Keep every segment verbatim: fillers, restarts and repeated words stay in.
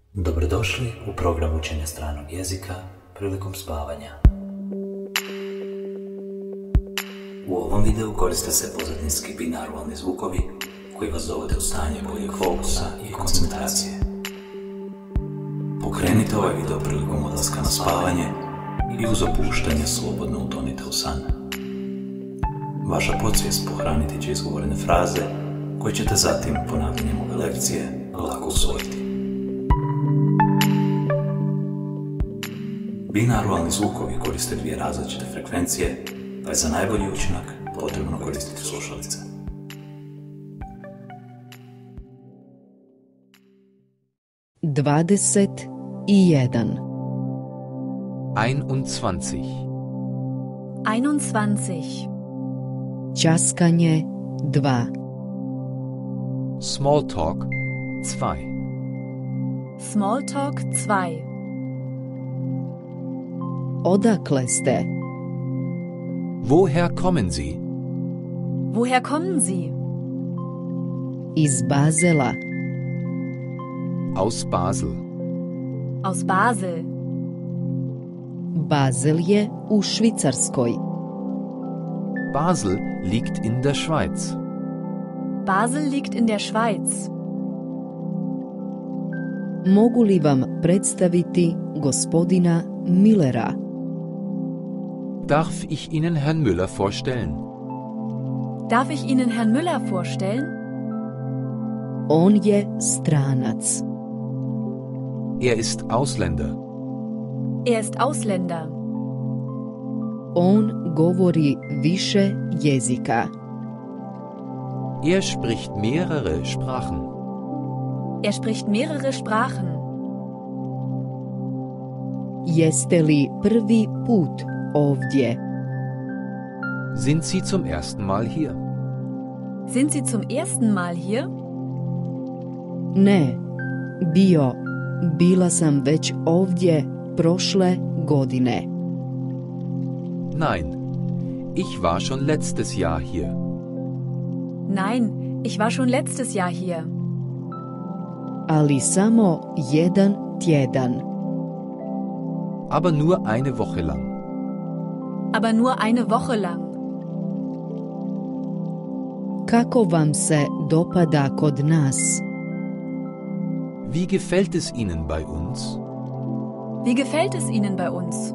Dobrodošli u program učenja stranog jezika prilikom spavanja. U ovom videu koriste se pozadinski binarvalni zvukovi koji vas dovode u stanje boljeg fokusa i koncentracije. Pokrenite ovaj video prilikom odlaska na spavanje i uz opuštanje slobodno utonite u san. Vaša podsvijest pohraniti će izgovorene fraze koje ćete zatim ponavljanjem ove lekcije lako usvojiti. Binarvalni zvukovi koriste dvije različite frekvencije, pa je za najbolji učinak potrebno koristiti slušalice. Dvadeset i jedan. Einundzwanzig. Einundzwanzig. Ćaskanje dva. Smalltalk zwei. Smalltalk zwei. Odakle ste? Woher kommen Sie? Woher kommen Sie? Iz Bazela. Aus Basel. Aus Basel. Bazel je u Švicarskoj. Basel liegt in der Schweiz. Basel liegt in der Schweiz. Mogu li vam predstaviti gospodina Millera? Darf ich Ihnen Herrn Müller vorstellen? Darf ich Ihnen Herrn Müller vorstellen? On je stranac. Er ist Ausländer. Er ist Ausländer. On govori više jezika. Er spricht mehrere Sprachen. Er spricht mehrere Sprachen. Jeste li prvi put ovdje? Sind Sie zum ersten Mal hier? Sind Sie zum ersten Mal hier? Ne, bio, bila sam već ovdje prošle godine. Nein, ich war schon letztes Jahr hier. Nein, ich war schon letztes Jahr hier. Ali samo jedan tjedan. Aber nur eine Woche lang. Aber nur eine Woche lang. Kako vam se dopada kod nas? Wie gefällt es Ihnen bei uns? Wie gefällt es Ihnen bei uns?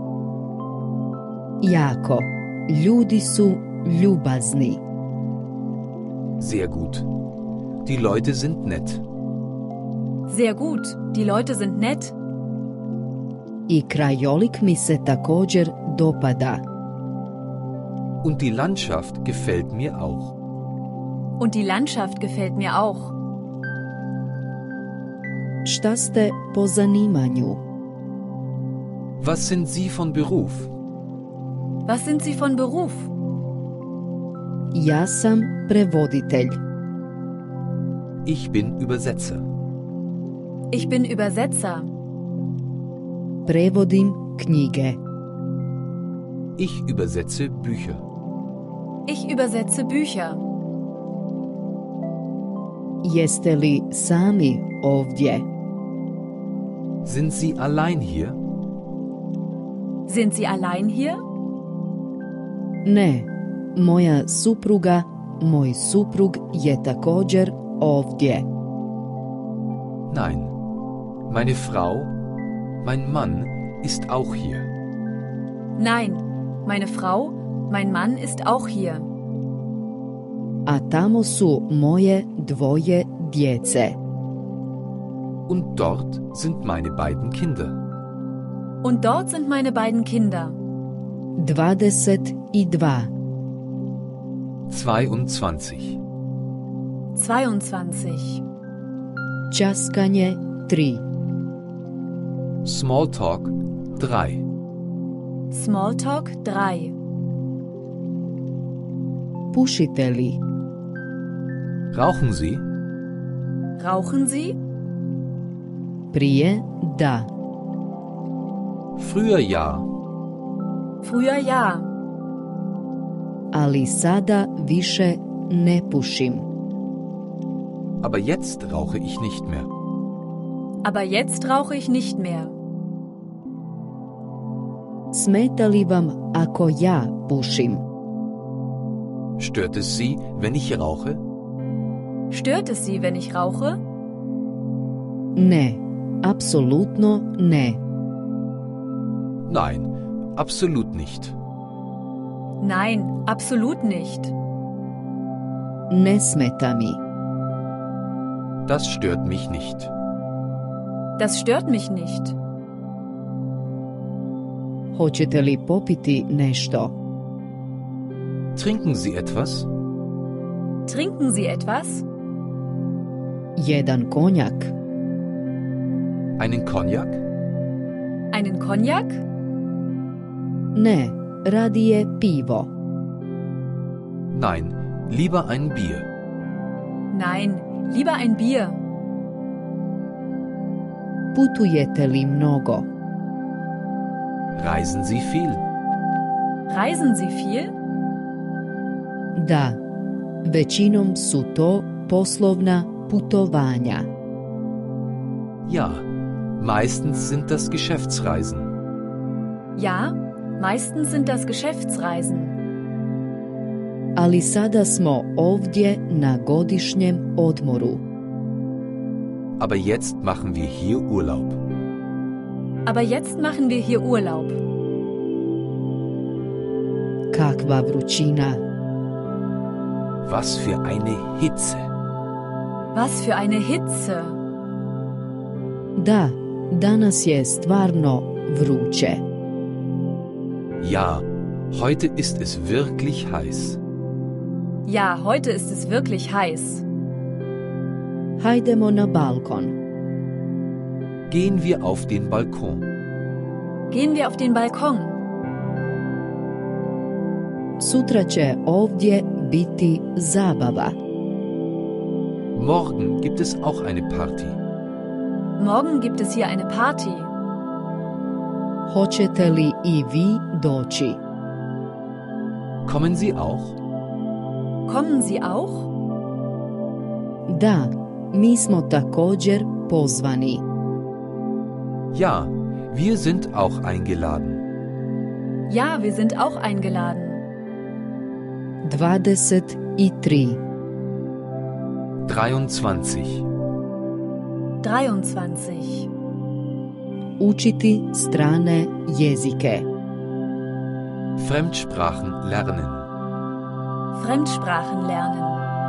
Jako. Ljudi su ljubazni. Sehr gut. Die Leute sind nett. Sehr gut, die Leute sind nett. I krajolik mi se također dopada. Und die Landschaft gefällt mir auch. Und die Landschaft gefällt mir auch. Šta ste po zanimanju? Was sind Sie von Beruf? Was sind Sie von Beruf? Ja sam prevoditelj. Ich bin Übersetzer. Ich bin Übersetzer. Prevodim knjige. Ich übersetze Bücher. Ich übersetze Bücher. Jeste li sami ovdje? Sind Sie allein hier? Sind Sie allein hier? Ne, moja supruga, moj suprug je također ovdje. Nein. Meine Frau, mein Mann ist auch hier. Nein, meine Frau, mein Mann ist auch hier. A tamo su moje dvoje djece. Und dort sind meine beiden Kinder. Und dort sind meine beiden Kinder. Dvadeset i dva. Zweiundzwanzig. Zweiundzwanzig. Ćaskanje tri. Smalltalk drei. Smalltalk drei. Pušite li? Rauchen Sie? Rauchen Sie? Prije da. Früher ja. Früher ja. Ali sada više ne pušim. Aber jetzt rauche ich nicht mehr. Aber jetzt rauche ich nicht mehr. Smeta li vam ako ja pušim? Stört es Sie, wenn ich rauche? Stört es Sie, wenn ich rauche? Ne, apsolutno ne. Nein, absolut nicht. Nein, absolut nicht. Ne smeta mi. Das stört mich nicht. Das stört mich nicht. Hoćete li popiti nešto? Trinken Sie etwas? Trinken Sie etwas? Jedan konjak? Einen Cognac? Einen Cognac? Ne, radije pivo. Nein, lieber ein Bier. Nein, lieber ein Bier. Putujete li mnogo? Reisen Sie viel? Reisen Sie viel? Da, većinom su to poslovna putovanja. Ja, meistens sind das Geschäftsreisen. Ja, meistens sind das Geschäftsreisen. Ali sada smo ovdje na godišnjem odmoru. Aber jetzt machen wir hier Urlaub. Aber jetzt machen wir hier Urlaub. Kakva vrućina. Was für eine Hitze. Was für eine Hitze. Da, danas je stvarno vruće. Ja, heute ist es wirklich heiß. Ja, heute ist es wirklich heiß. Hajdemo na balkon. Gehen wir auf den Balkon. Gehen wir auf den Balkon. Sutra će ovdje biti zabava. Morgen gibt es auch eine Party. Morgen gibt es hier eine Party. Hoćete li i vi doći? Kommen Sie auch? Kommen Sie auch? Da, mi smo također pozvani. Ja, wir sind auch eingeladen. Ja, wir sind auch eingeladen. dvadeset tri. dreiundzwanzig. dreiundzwanzig. Učiti strane jezike. Fremdsprachen lernen. Fremdsprachen lernen.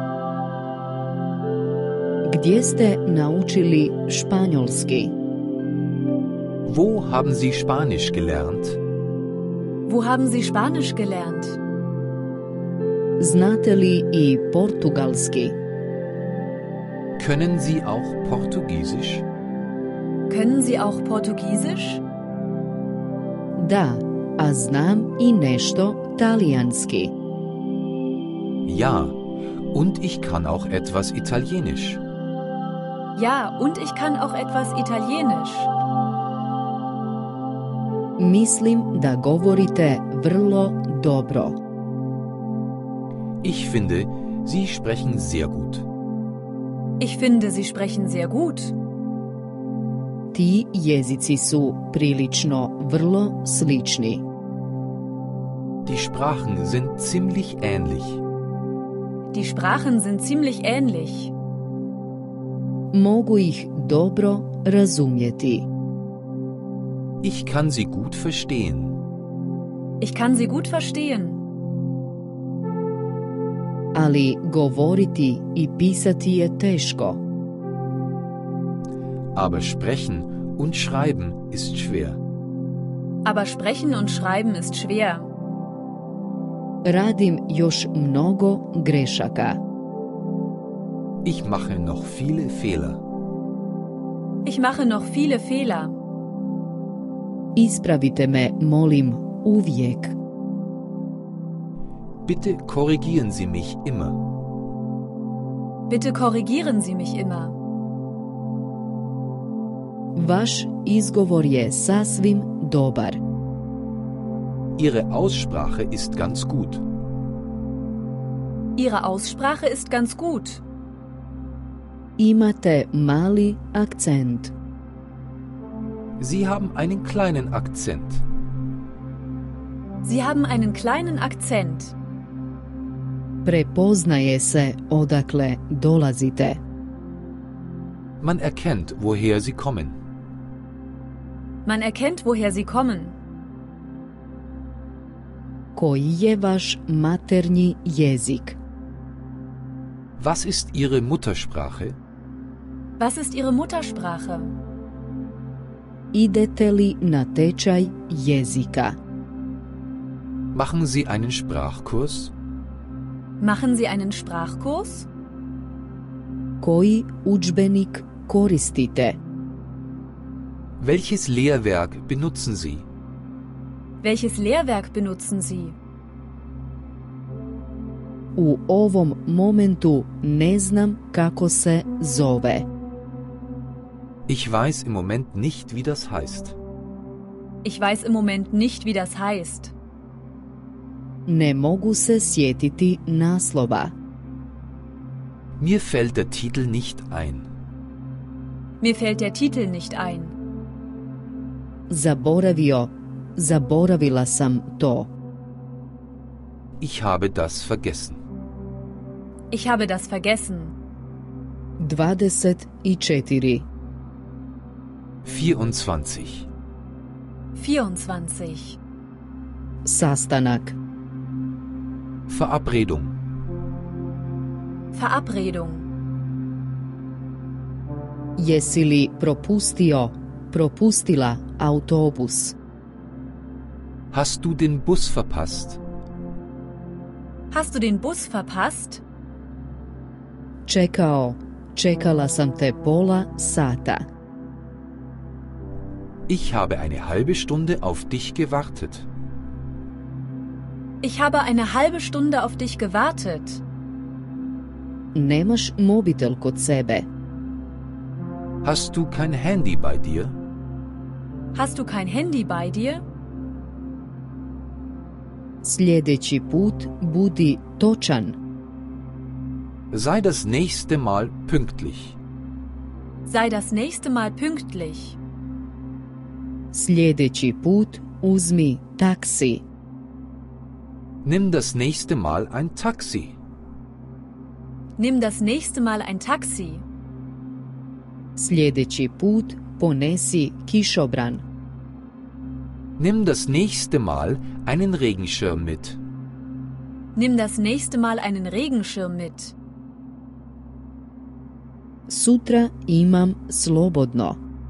Gdje ste naučili španjolski? Wo haben Sie Spanisch gelernt? Wo haben Sie Spanisch gelernt? Znate li i portugalski? Können Sie auch Portugiesisch? Können Sie auch Portugiesisch? Da, a znam i nešto talijanski. Ja, und ich kann auch etwas Italienisch. Ja, und ich kann auch etwas Italienisch. Mislim da govorite vrlo dobro. Ich finde, Sie sprechen sehr gut. Ich finde, Sie sprechen sehr gut. Ti jezici su prilično vrlo slični. Die Sprachen sind ziemlich ähnlich. Die Sprachen sind ziemlich ähnlich. Mogu ih dobro razumjeti. Ich kann sie gut verstehen. Ich kann sie gut verstehen. Ali govoriti i pisati je teško. Aber sprechen und schreiben ist schwer. Aber sprechen und schreiben ist schwer. Radim još mnogo grešaka. Ich mache noch viele Fehler. Ich mache noch viele Fehler. Ispravite me, molim, uvijek. Bitte korrigieren Sie mich immer. Bitte korrigieren Sie mich immer. Vaš izgovor je sasvim dobar. Ihre Aussprache ist ganz gut. Ihre Aussprache ist ganz gut. Imate mali akcent. Sie haben einen kleinen Akzent. Sie haben einen kleinen Akzent. Prepoznaje se odakle dolazite. Man erkennt, woher Sie kommen. Man erkennt, woher Sie kommen. Koji je vaš maternji jezik? Was ist Ihre Muttersprache? Was ist Ihre Muttersprache? Idete li na tečaj jezika? Machen Sie einen Sprachkurs? Machen Sie einen Sprachkurs? Koji udžbenik koristite? Welches Lehrwerk benutzen Sie? Welches Lehrwerk benutzen Sie? U ovom momentu ne znam kako se zove. Ich weiß im Moment nicht, wie das heißt. Ich weiß im Moment nicht, wie das heißt. Ne mogu se sjetiti naslova. Mir fällt der Titel nicht ein. Mir fällt der Titel nicht ein. Zaboravio, zaboravila sam to. Ich habe das vergessen. Ich habe das vergessen. dvadeset četiri. vierundzwanzig. vierundzwanzig. Sastanak. Verabredung. Verabredung. Jesi li propustio, propustila autobus? Hast du den Bus verpasst? Hast du den Bus verpasst? Čekao, čekala sam te pola sata. Ich habe eine halbe Stunde auf dich gewartet. Ich habe eine halbe Stunde auf dich gewartet. Nemaš mobitel kod sebe. Hast du kein Handy bei dir? Hast du kein Handy bei dir? Sljedeći put budi točan. Sei das nächste Mal pünktlich. Sei das nächste Mal pünktlich. Sljedeći put uzmi taksi. Nimm das nächste Mal ein Taxi. Nimm das nächste Mal ein Taxi. Sljedeći put ponesi kišobran. Nimm das nächste Mal einen Regenschirm mit. Nimm das nächste Mal einen Regenschirm mit. Sutra imam slobodno.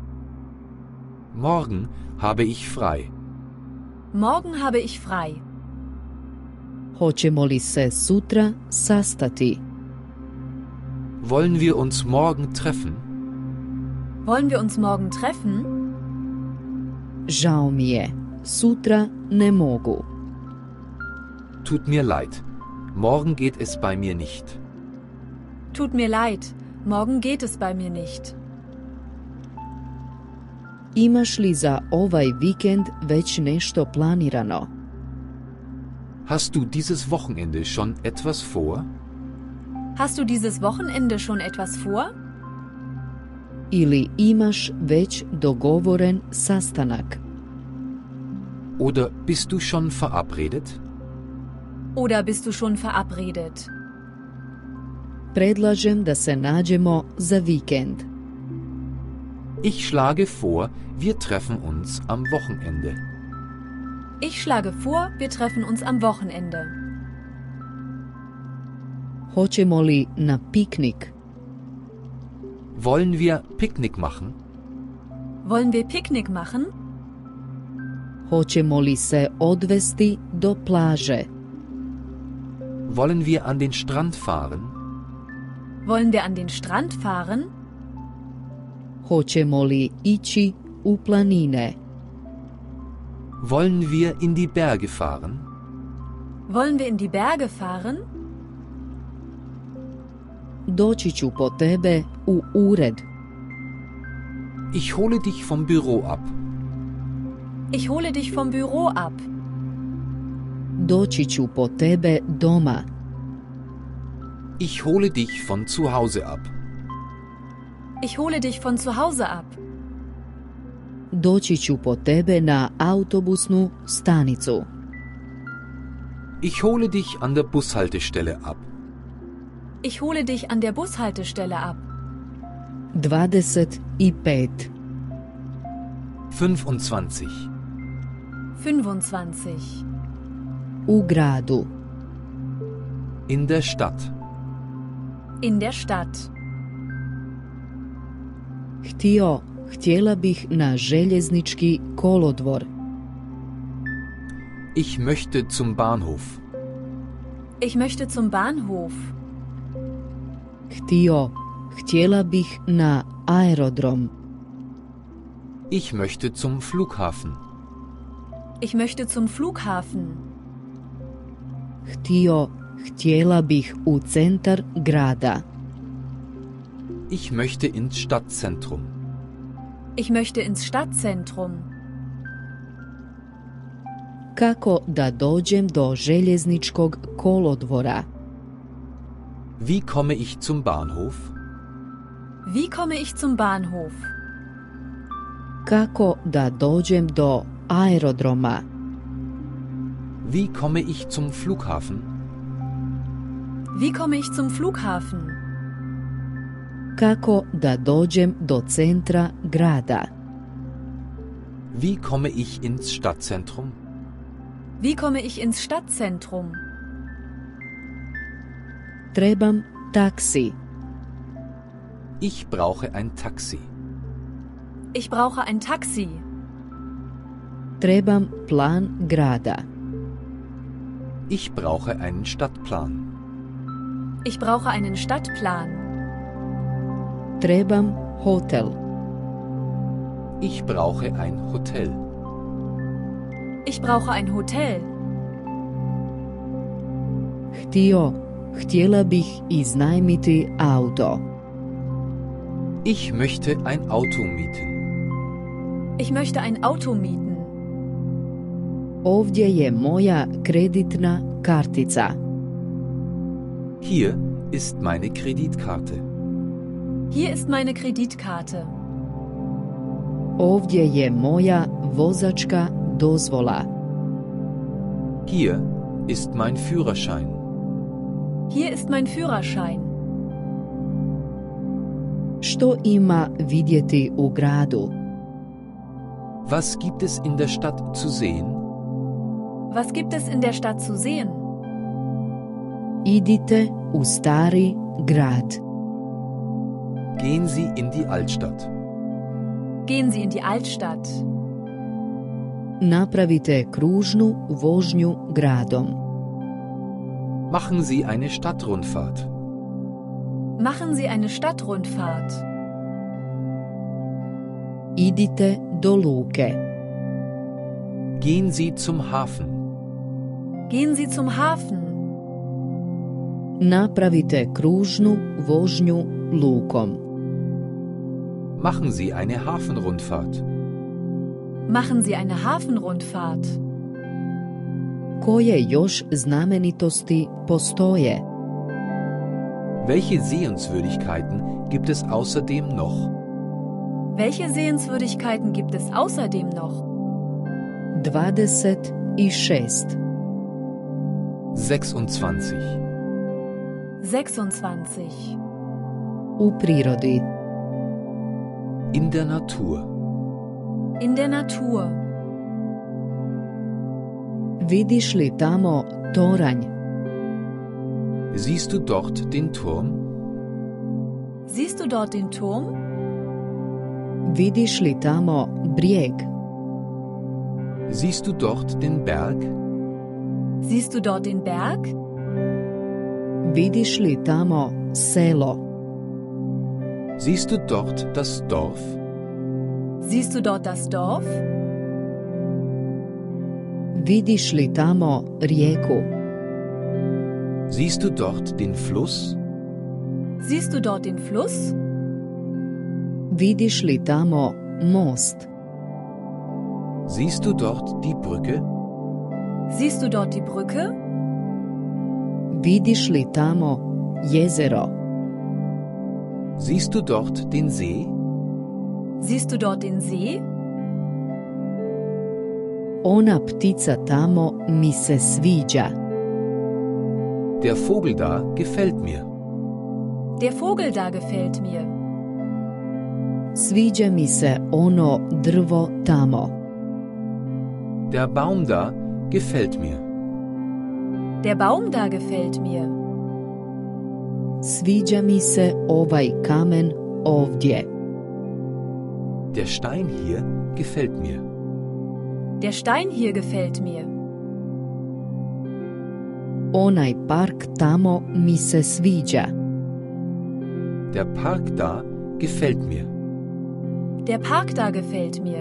Morgen habe ich frei. Morgen habe ich frei. Hoćemo li se sutra sastati? Wollen wir uns morgen treffen? Wollen wir uns morgen treffen? Žao mi je, sutra ne mogu. Tut mir leid. Morgen geht es bei mir nicht. Tut mir leid, morgen geht es bei mir nicht. Imaš li za ovaj vikend već nešto planirano? Hast du dieses Wochenende schon etwas vor? Hast du dieses Wochenende schon etwas vor? Ili imaš već dogovoren sastanak? Oder bist du schon verabredet? Oder bist du schon verabredet? Predlažem da se nađemo za vikend. Ich schlage vor, wir treffen uns am Wochenende. Ich schlage vor, wir treffen uns am Wochenende. Hoćemo li na piknik? Wollen wir Picknick machen? Wollen wir Picknick machen? Hoćemo li se odvesti do plaže? Wollen wir an den Strand fahren? Wollen wir an den Strand fahren? Hoćemo li ići u planine? Wollen wir in die Berge fahren? Wollen wir in die Berge fahren? Doći ću po tebe u ured. Ich hole dich vom Büro ab. Ich hole dich vom Büro ab. Doći ću po tebe doma. Ich hole dich von zu Hause ab. Ich hole dich von zu Hause ab. doći ću po tebe na autobusnu stanicu. Ich hole dich an der Bushaltestelle ab. Ich hole dich an der Bushaltestelle ab. dvadeset pet. fünfundzwanzig. fünfundzwanzig. U gradu. In der Stadt. In der Stadt. Htio, htjela bih na željeznički kolodvor. Ich möchte zum Bahnhof. Ich möchte zum Bahnhof. Htio, htjela bih na aerodrom. Ich möchte zum Flughafen. Ich möchte zum Flughafen. Htio, htjela bih u centar grada. Ich möchte ins Stadtzentrum. Ich möchte ins Stadtzentrum. Kako da dođem do željezničkog kolodvora? Wie komme ich zum Bahnhof? Wie komme ich zum Bahnhof? Kako da dođem do aerodroma? Wie komme ich zum Flughafen? Wie komme ich zum Flughafen? Kako da dođem do centra grada? Wie komme ich ins Stadtzentrum? Wie komme ich ins Stadtzentrum? Trebam taksi. Ich brauche ein Taxi. Ich brauche ein Taxi. Trebam plan grada. Ich brauche einen Stadtplan. Ich brauche einen Stadtplan. Trebam hotel. Ich brauche ein Hotel. Ich brauche ein Hotel. Htio, htjela bih iznajmiti auto. Ich möchte ein Auto mieten. Ich möchte ein Auto mieten. Ovdje je moja kreditna kartica. Hier ist meine Kreditkarte. Hier ist meine Kreditkarte. Ovdje je moja vozačka dozvola. Hier ist mein Führerschein. Hier ist mein Führerschein. Što ima vidjeti u gradu? Was gibt es in der Stadt zu sehen? Was gibt es in der Stadt zu sehen? Idite u stari grad. Gehen Sie in die Altstadt. Gehen Sie in die Altstadt. Napravite kružnu vožnju gradom. Machen Sie eine Stadtrundfahrt. Machen Sie eine Stadtrundfahrt. Idite do luke. Gehen Sie zum Hafen. Gehen Sie zum Hafen. Napravite kružnu vožnju lukom. Machen Sie eine Hafenrundfahrt. Machen Sie eine Hafenrundfahrt. Koje još znamenitosti postoje? Welche Sehenswürdigkeiten gibt es außerdem noch? Welche Sehenswürdigkeiten gibt es außerdem noch? dvadeset šest. sechsundzwanzig. sechsundzwanzig. U prirodi. In der Natur. In der Natur. Vidiš li tamo toranj? Siehst du dort den Turm? Siehst du dort den Turm? Vidiš li tamo brijeg? Siehst du dort den Berg? Siehst du dort den Berg? Vidiš li tamo selo? Siehst du dort das Dorf? Siehst du dort das Dorf? Vidiš li tamo rijeku? Siehst du dort den Fluss? Siehst du dort den Fluss? Vidiš li tamo most? Siehst du dort die Brücke? Siehst du dort die Brücke? Vidiš li tamo jezero? Siehst du dort den See? Siehst du dort den See? Ona ptica tamo mi se sviđa. Der Vogel da gefällt mir. Der Vogel da gefällt mir. Sviđa mi se ono drvo tamo. Der Baum da gefällt mir. Der Baum da gefällt mir. Sviđa mi se ovaj kamen ovdje. Der Stein hier gefällt mir. Der Stein hier gefällt mir. Onaj park tamo mi se sviđa. Der Park da gefällt mir. Der Park da gefällt mir.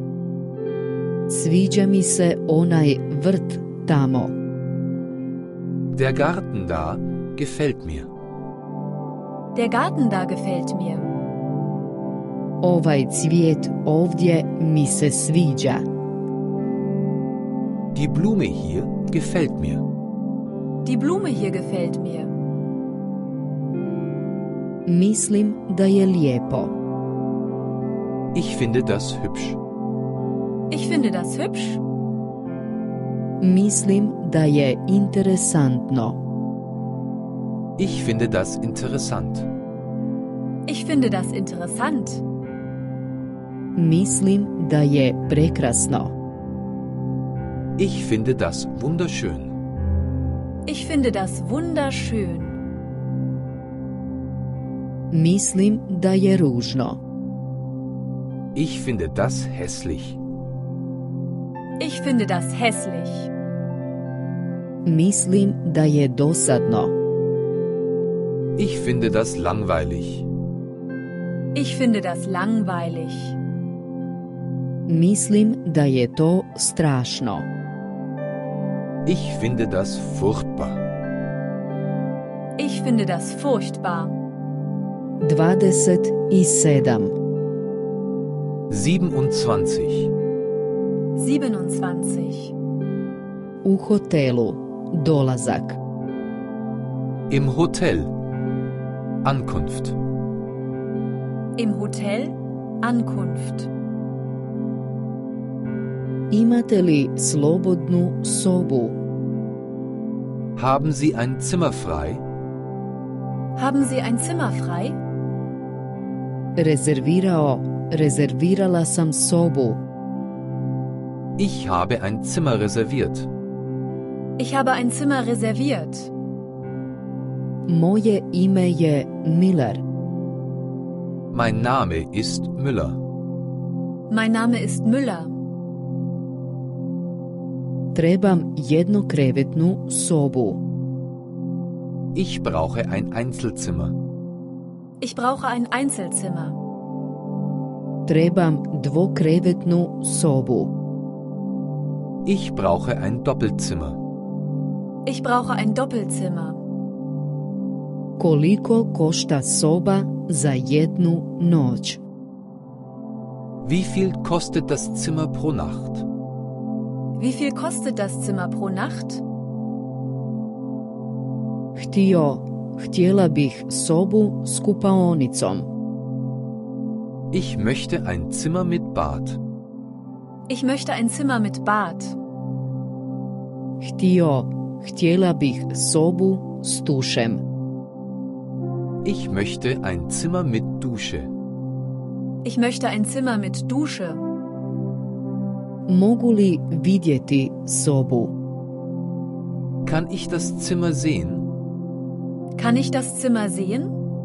Sviđa mi se onaj vrt tamo. Der Garten da gefällt mir. Der Garten da gefällt mir. Ovaj cvijet ovdje mi se sviđa. Die Blume hier gefällt mir. Die Blume hier gefällt mir. Mislim da je lijepo. Ich finde das hübsch. Ich finde das hübsch. Mislim da je interesantno. Ich finde das interessant. Ich finde das interessant. Mislim da je prekrasno. Ich finde das wunderschön. Ich finde das wunderschön. Mislim da je ružno. Ich finde das hässlich. Ich finde das hässlich. Mislim da je dosadno. Ich finde das langweilig. Ich finde das langweilig. Mislim da je to strašno. Ich finde das furchtbar. Ich finde das furchtbar. Dvadeset i sedam. siebenundzwanzig. siebenundzwanzig. U hotelu. Dolazak. Im Hotel. Ankunft. Im Hotel Ankunft. Imate li slobodnu sobu? Haben Sie ein Zimmer frei? Haben Sie ein Zimmer frei? Rezervirao, rezervirala sam sobu. Ich habe ein Zimmer reserviert. Ich habe ein Zimmer reserviert. Moje ime je Miller. Mein Name ist Müller. Mein Name ist Müller. Trebam jednokrevetnu sobu. Ich brauche ein Einzelzimmer. Ich brauche ein Einzelzimmer. Trebam dvokrevetnu sobu. Ich brauche ein Doppelzimmer. Ich brauche ein Doppelzimmer. Koliko košta soba za jednu noć? Wie viel kostet das Zimmer pro Nacht? Wie viel kostet das Zimmer pro Nacht? Htio, htjela bih sobu s kupaonicom. Ich möchte ein Zimmer mit Bad. Ich möchte ein Zimmer mit Bad. Htio, htjela bih sobu s tušem. Ich möchte ein Zimmer mit Dusche. Ich möchte ein Zimmer mit Dusche. Mogu li vidjeti sobu? Kann ich das Zimmer sehen? Kann ich das Zimmer sehen?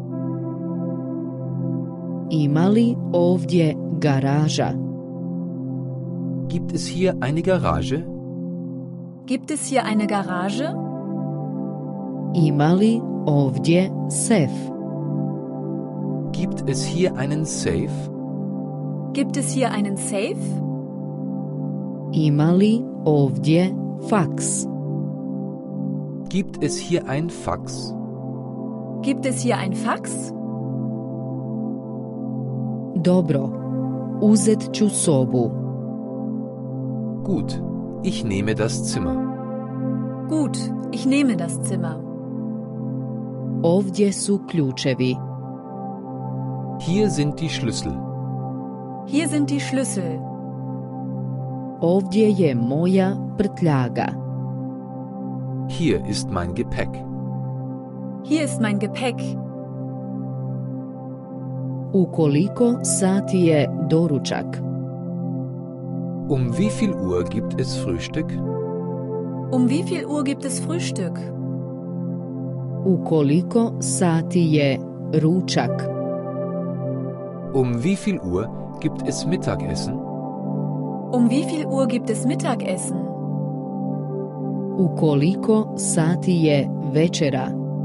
Ima li ovdje garaža? Gibt es hier eine Garage? Gibt es hier eine Garage? Ima li ovdje sef? Gibt es hier einen Safe? Gibt es hier einen Safe? Ima li ovdje faks? Gibt es hier ein Fax? Gibt es hier ein Fax? Dobro, uzet ću sobu. Gut, ich nehme das Zimmer. Gut, ich nehme das Zimmer. Ovdje su ključevi. Hier sind die Schlüssel. Hier sind die Schlüssel. Ovdje je moja prtljaga. Hier ist mein Gepäck. Hier ist mein Gepäck. U koliko sati je doručak? Um wie viel Uhr gibt es Frühstück? Um wie viel Uhr gibt es Frühstück? U koliko sati je ručak? Um wie viel Uhr gibt es Mittagessen? Um wie viel Uhr gibt es Mittagessen? U koliko sati je večera?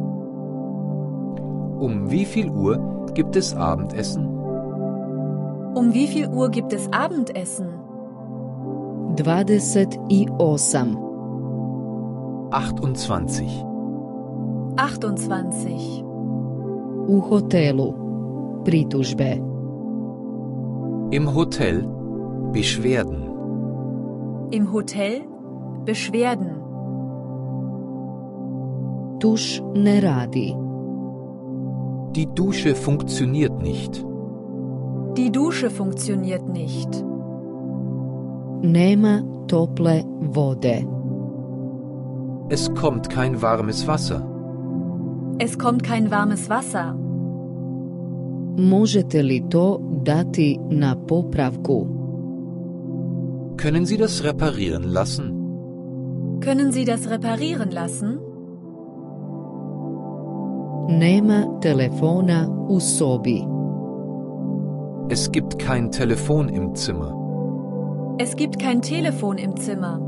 Um wie viel Uhr gibt es Abendessen? Um wie viel Uhr gibt es Abendessen? dvadeset osam. achtundzwanzig. achtundzwanzig. U hotelu. Pritužbe. Im Hotel Beschwerden. Im Hotel Beschwerden. Tuš ne radi. Die Dusche funktioniert nicht. Die Dusche funktioniert nicht. Nema tople vode. Es kommt kein warmes Wasser. Es kommt kein warmes Wasser. Možete li to dati na popravku? Können Sie das reparieren lassen? Können Sie das reparieren lassen? Nema telefona u sobi. Es gibt kein Telefon im Zimmer. Es gibt kein Telefon im Zimmer.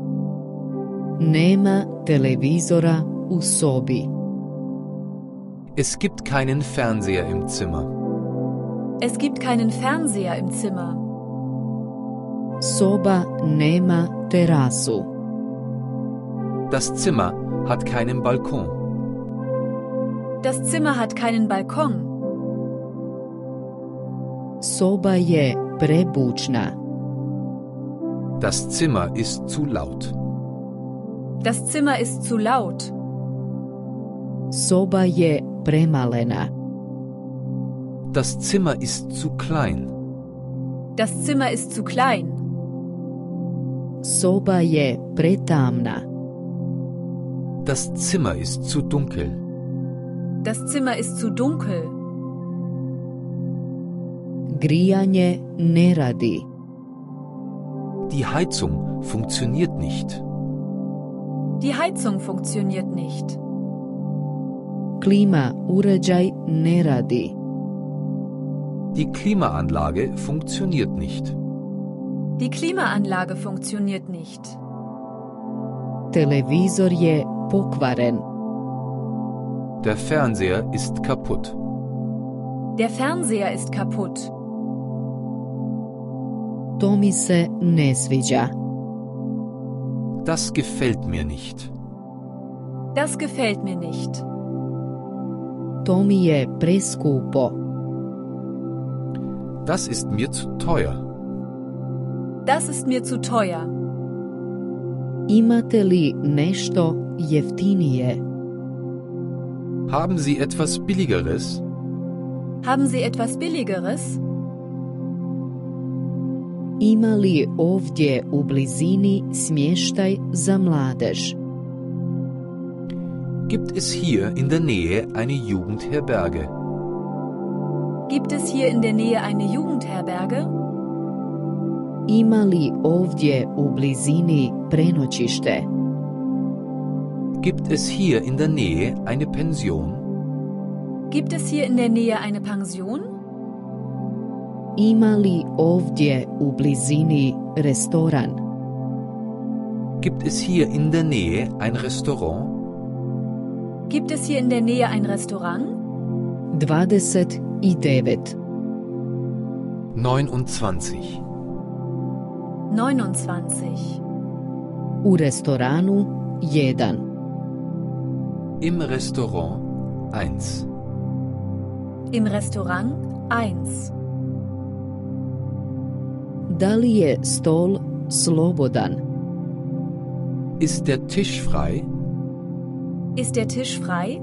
Nema televizora u sobi. Es gibt keinen Fernseher im Zimmer. Es gibt keinen Fernseher im Zimmer. Soba nema terasu. Das Zimmer hat keinen Balkon. Das Zimmer hat keinen Balkon. Soba je prebučna. Das Zimmer ist zu laut. Das Zimmer ist zu laut. Soba je premalena. Das Zimmer ist zu klein. Das Zimmer ist zu klein. Soba je pretamna. Das Zimmer ist zu dunkel. Das Zimmer ist zu dunkel. Grijanje ne radi. Die Heizung funktioniert nicht. Die Heizung funktioniert nicht. Klima uređaj ne radi. Die Klimaanlage funktioniert nicht. Die Klimaanlage funktioniert nicht. Televizor je pokvaren. Der Fernseher ist kaputt. Der Fernseher ist kaputt. To mi se ne sviđa. Das gefällt mir nicht. Das gefällt mir nicht. To mi je preskupo. Das ist mir zu teuer. Das ist mir zu teuer. Imate li nešto jeftinije? Haben Sie etwas Billigeres? Haben Sie etwas Billigeres? Ima li ovdje u blizini smještaj za mladež? Gibt es hier in der Nähe eine Jugendherberge? Gibt es hier in der Nähe eine Jugendherberge? Ima li ovdje u blizini prenoćište? Gibt es hier in der Nähe eine Pension? Gibt es hier in der Nähe eine Pension? Ima li ovdje u blizini restoran? Gibt es hier in der Nähe ein Restaurant? Gibt es hier in der Nähe ein Restaurant? dvadeset devet. neunundzwanzig. neunundzwanzig. U restoranu jedan. Im Restaurant eins. Im Restaurant eins. Da li je stol slobodan? Ist der Tisch frei? Ist der Tisch frei?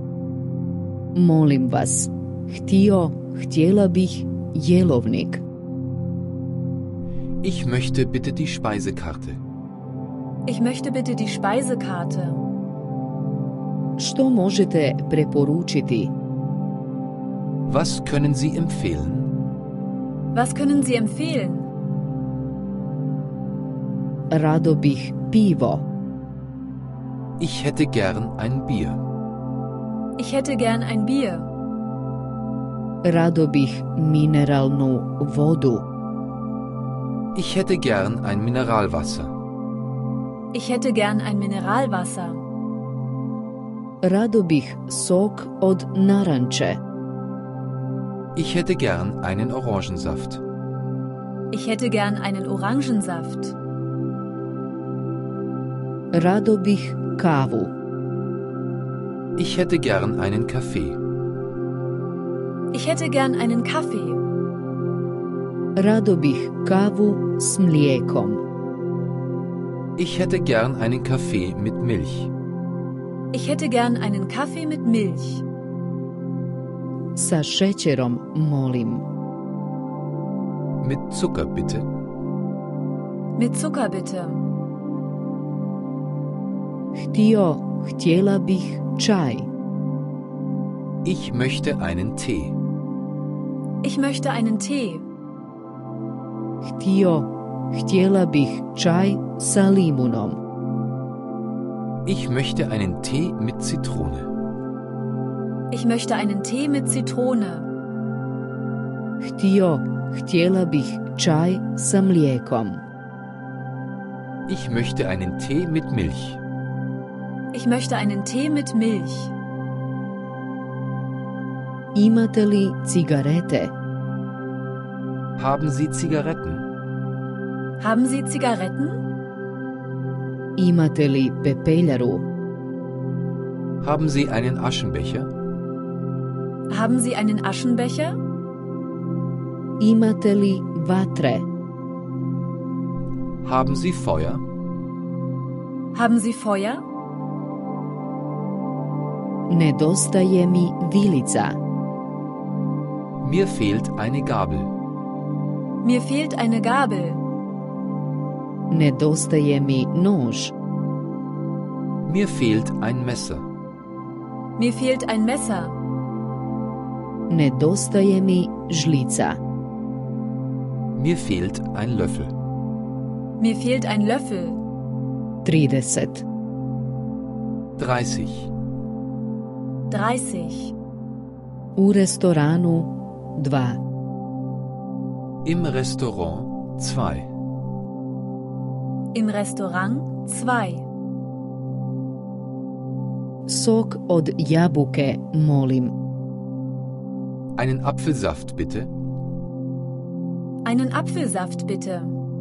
Molim vas, htio, htjela bih jelovnik. Ich möchte bitte die Speisekarte. Ich möchte bitte die Speisekarte. Što možete preporučiti? Was können Sie empfehlen? Was können Sie empfehlen? Rado bih pivo. Ich hätte gern ein Bier. Ich hätte gern ein Bier. Rado bih mineralnu vodu. Ich hätte gern ein Mineralwasser. Ich hätte gern ein Mineralwasser. Rado bih sok od naranče. Ich hätte gern einen Orangensaft. Ich hätte gern einen Orangensaft. Rado bih kavu. Ich hätte gern einen Kaffee. Ich hätte gern einen Kaffee. Rado bih kavu s mlijekom. Ich hätte gern einen Kaffee mit Milch. Ich hätte gern einen Kaffee mit Milch. Sa šećerom, molim. Mit Zucker bitte. Mit Zucker bitte. Htio, htjela bih čaj. Ich möchte einen Tee. Ich möchte einen Tee. Htio, htjela bih čaj sa limunom. Ich möchte einen Tee mit Zitrone. Ich möchte einen Tee mit Zitrone. Htio, htjela bih čaj sa mlijekom. Ich möchte einen Tee mit Milch. Ich möchte einen Tee mit Milch. Imate li cigarete? Haben Sie Zigaretten? Haben Sie Zigaretten? Imate li pepeljaru? Haben Sie einen Aschenbecher? Haben Sie einen Aschenbecher? Imate li vatre? Haben Sie Feuer? Haben Sie Feuer? Nedostaje mi vilica. Mir fehlt eine Gabel. Mir fehlt eine Gabel. Nedostaje mi nož. Mir fehlt ein Messer. Mir fehlt ein Messer. Nedostaje mi žlica. Mir fehlt ein Löffel. Mir fehlt ein Löffel. trideset. dreißig. dreißig. U restoranu dva. Im Restaurant zwei. Im Restaurant zwei. Sok od jabuke, molim. Einen Apfelsaft bitte. Einen Apfelsaft bitte.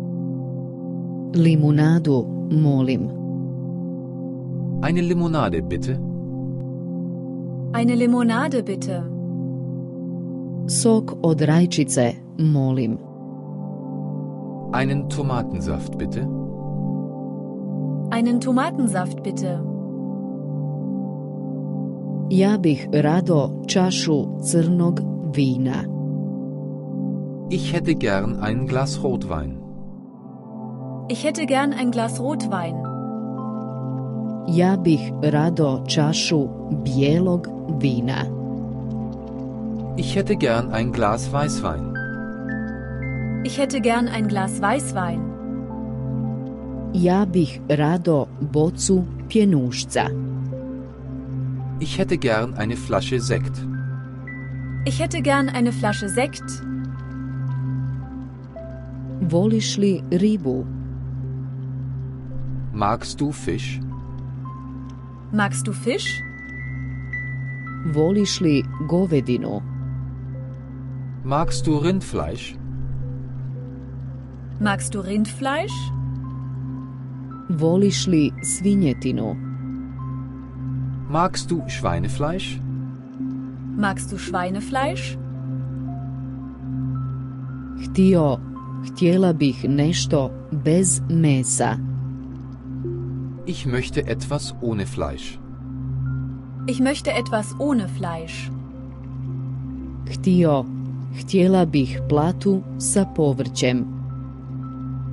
Limunadu, molim. Eine Limonade bitte. Eine Limonade bitte. Sok od rajčice, molim. Einen Tomatensaft bitte. Einen Tomatensaft bitte. Ja bih rado čašu crnog vina. Ich hätte gern ein Glas Rotwein. Ich hätte gern ein Glas Rotwein. Ja bih rado čašu bijelog vina. Ich hätte gern ein Glas Weißwein. Ich hätte gern ein Glas Weißwein. Ja bih rado bocu pjenušca. Ich hätte gern eine Flasche Sekt. Ich hätte gern eine Flasche Sekt. Voliš li ribu? Magst du Fisch? Magst du Fisch? Voliš li govedinu? Magst du Rindfleisch? Magst du Rindfleisch? Voliš li svinjetinu? Magst du Schweinefleisch? Magst du Schweinefleisch? Htio, htjela bih nešto bez mesa. Ich möchte etwas ohne Fleisch. Ich möchte etwas ohne Fleisch. Htio, htjela bih platu sa povrćem.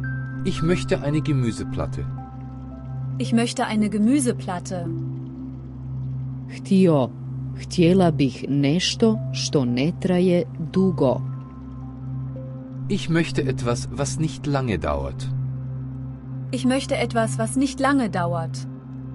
Ich möchte eine Gemüseplatte. Ich möchte eine Gemüseplatte. Htio, htjela bih nešto što ne traje dugo. Ich möchte etwas, was nicht lange dauert. Ich möchte etwas, was nicht lange dauert.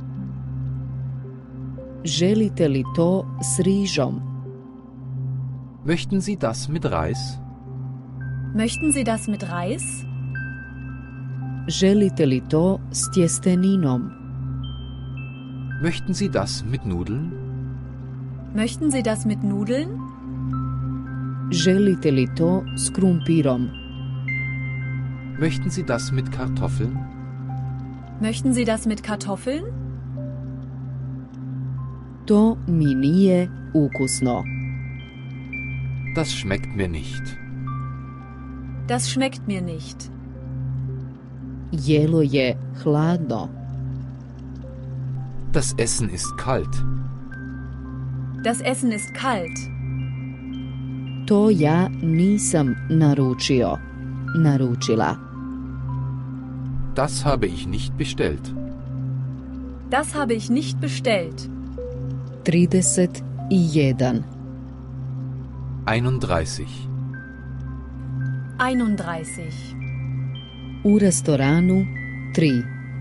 Želite li to s rižom? Möchten Sie das mit Reis? Möchten Sie das mit Reis? Želite li to s tjesteninom? Möchten Sie das mit Nudeln? Möchten Sie das mit Nudeln? Želite li to s krumpirom? Möchten Sie das mit Kartoffeln? Möchten Sie das mit Kartoffeln? To mi nije ukusno. Das schmeckt mir nicht. Das schmeckt mir nicht. Jelo je hladno. Das Essen ist kalt. Das Essen ist kalt. To ja nisam naručio. Naručila. Das habe ich nicht bestellt. Das habe ich nicht bestellt. trideset jedan. einunddreißig. einunddreißig. U restoranu tri.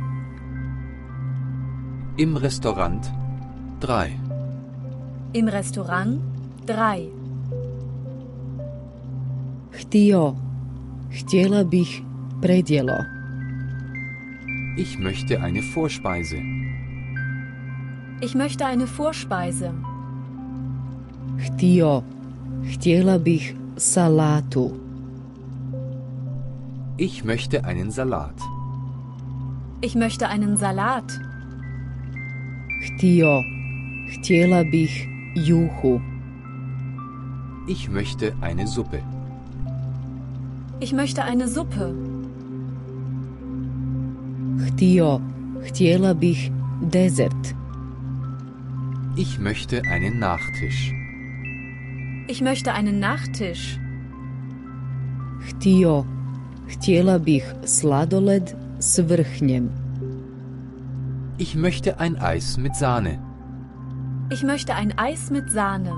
Im Restaurant drei. Im Restaurant drei. Htio, htjela bih predjelo. Ich möchte eine Vorspeise. Ich möchte eine Vorspeise. Htio, htjela bih salatu. Ich möchte einen Salat. Ich möchte einen Salat. Htio, htjela bih juhu. Ich möchte eine Suppe. Ich möchte eine Suppe. Htio, htjela bih dezert. Ich möchte einen Nachtisch. Ich möchte einen Nachtisch. Htio, htjela bih sladoled s vrhnjem. Ich möchte ein Eis mit Sahne. Ich möchte ein Eis mit Sahne.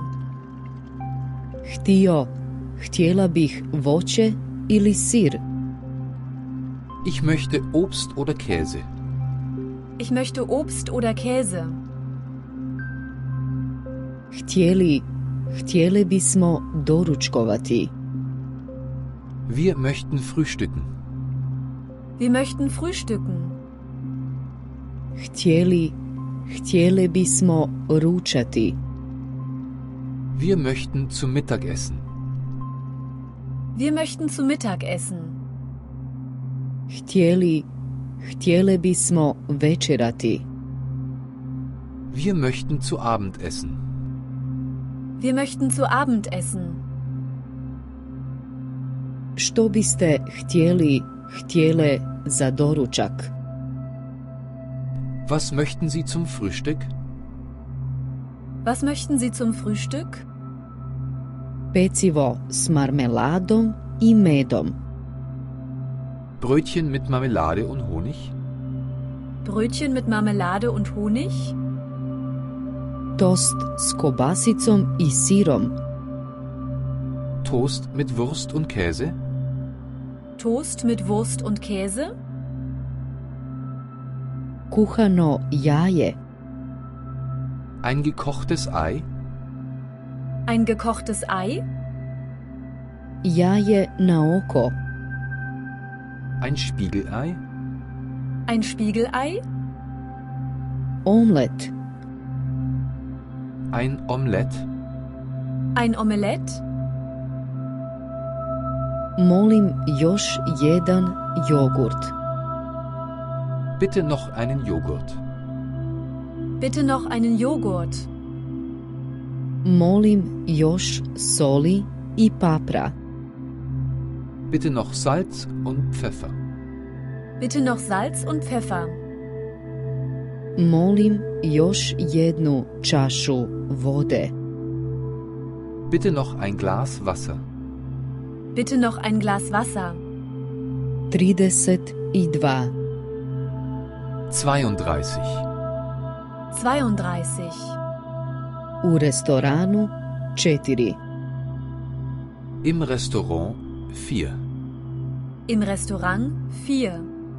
Htio, htjela bih voće ili sir. Ich möchte Obst oder Käse. Ich möchte Obst oder Käse. Htjeli, htjele bismo doručkovati. Wir möchten frühstücken. Wir möchten frühstücken. Htjeli, htjele bismo ručati. Wir möchten zu Mittag essen. Wir möchten zu Mittag essen. Htjeli, htjele bismo večerati. Wir möchten zu Abend essen. Wir möchten zu Abend essen. Što biste htjeli, htjele za doručak? Was möchten Sie zum Frühstück? Was möchten Sie zum Frühstück? Pecivo s marmeladom i medom. Brötchen mit Marmelade und Honig? Brötchen mit Marmelade und Honig? Tost s kobasicom i sirom. Toast mit Wurst und Käse? Toast mit Wurst und Käse? Kuhano jaje. Ein gekochtes Ei? Ein gekochtes Ei? Jaje na oko. Ein Spiegelei? Ein Spiegelei? Omlet. Ein Omelett? Ein Omelett? Molim još jedan jogurt. Bitte noch einen Joghurt. Bitte noch einen Joghurt. Molim još soli i papra. Bitte noch Salz und Pfeffer. Bitte noch Salz und Pfeffer. Molim još jednu čašu vode. Bitte noch ein Glas Wasser. Bitte noch ein Glas Wasser. trideset i dva. zweiunddreißig. zweiunddreißig. U restoranu četiri. Im Restaurant vier. Im Restaurant vier.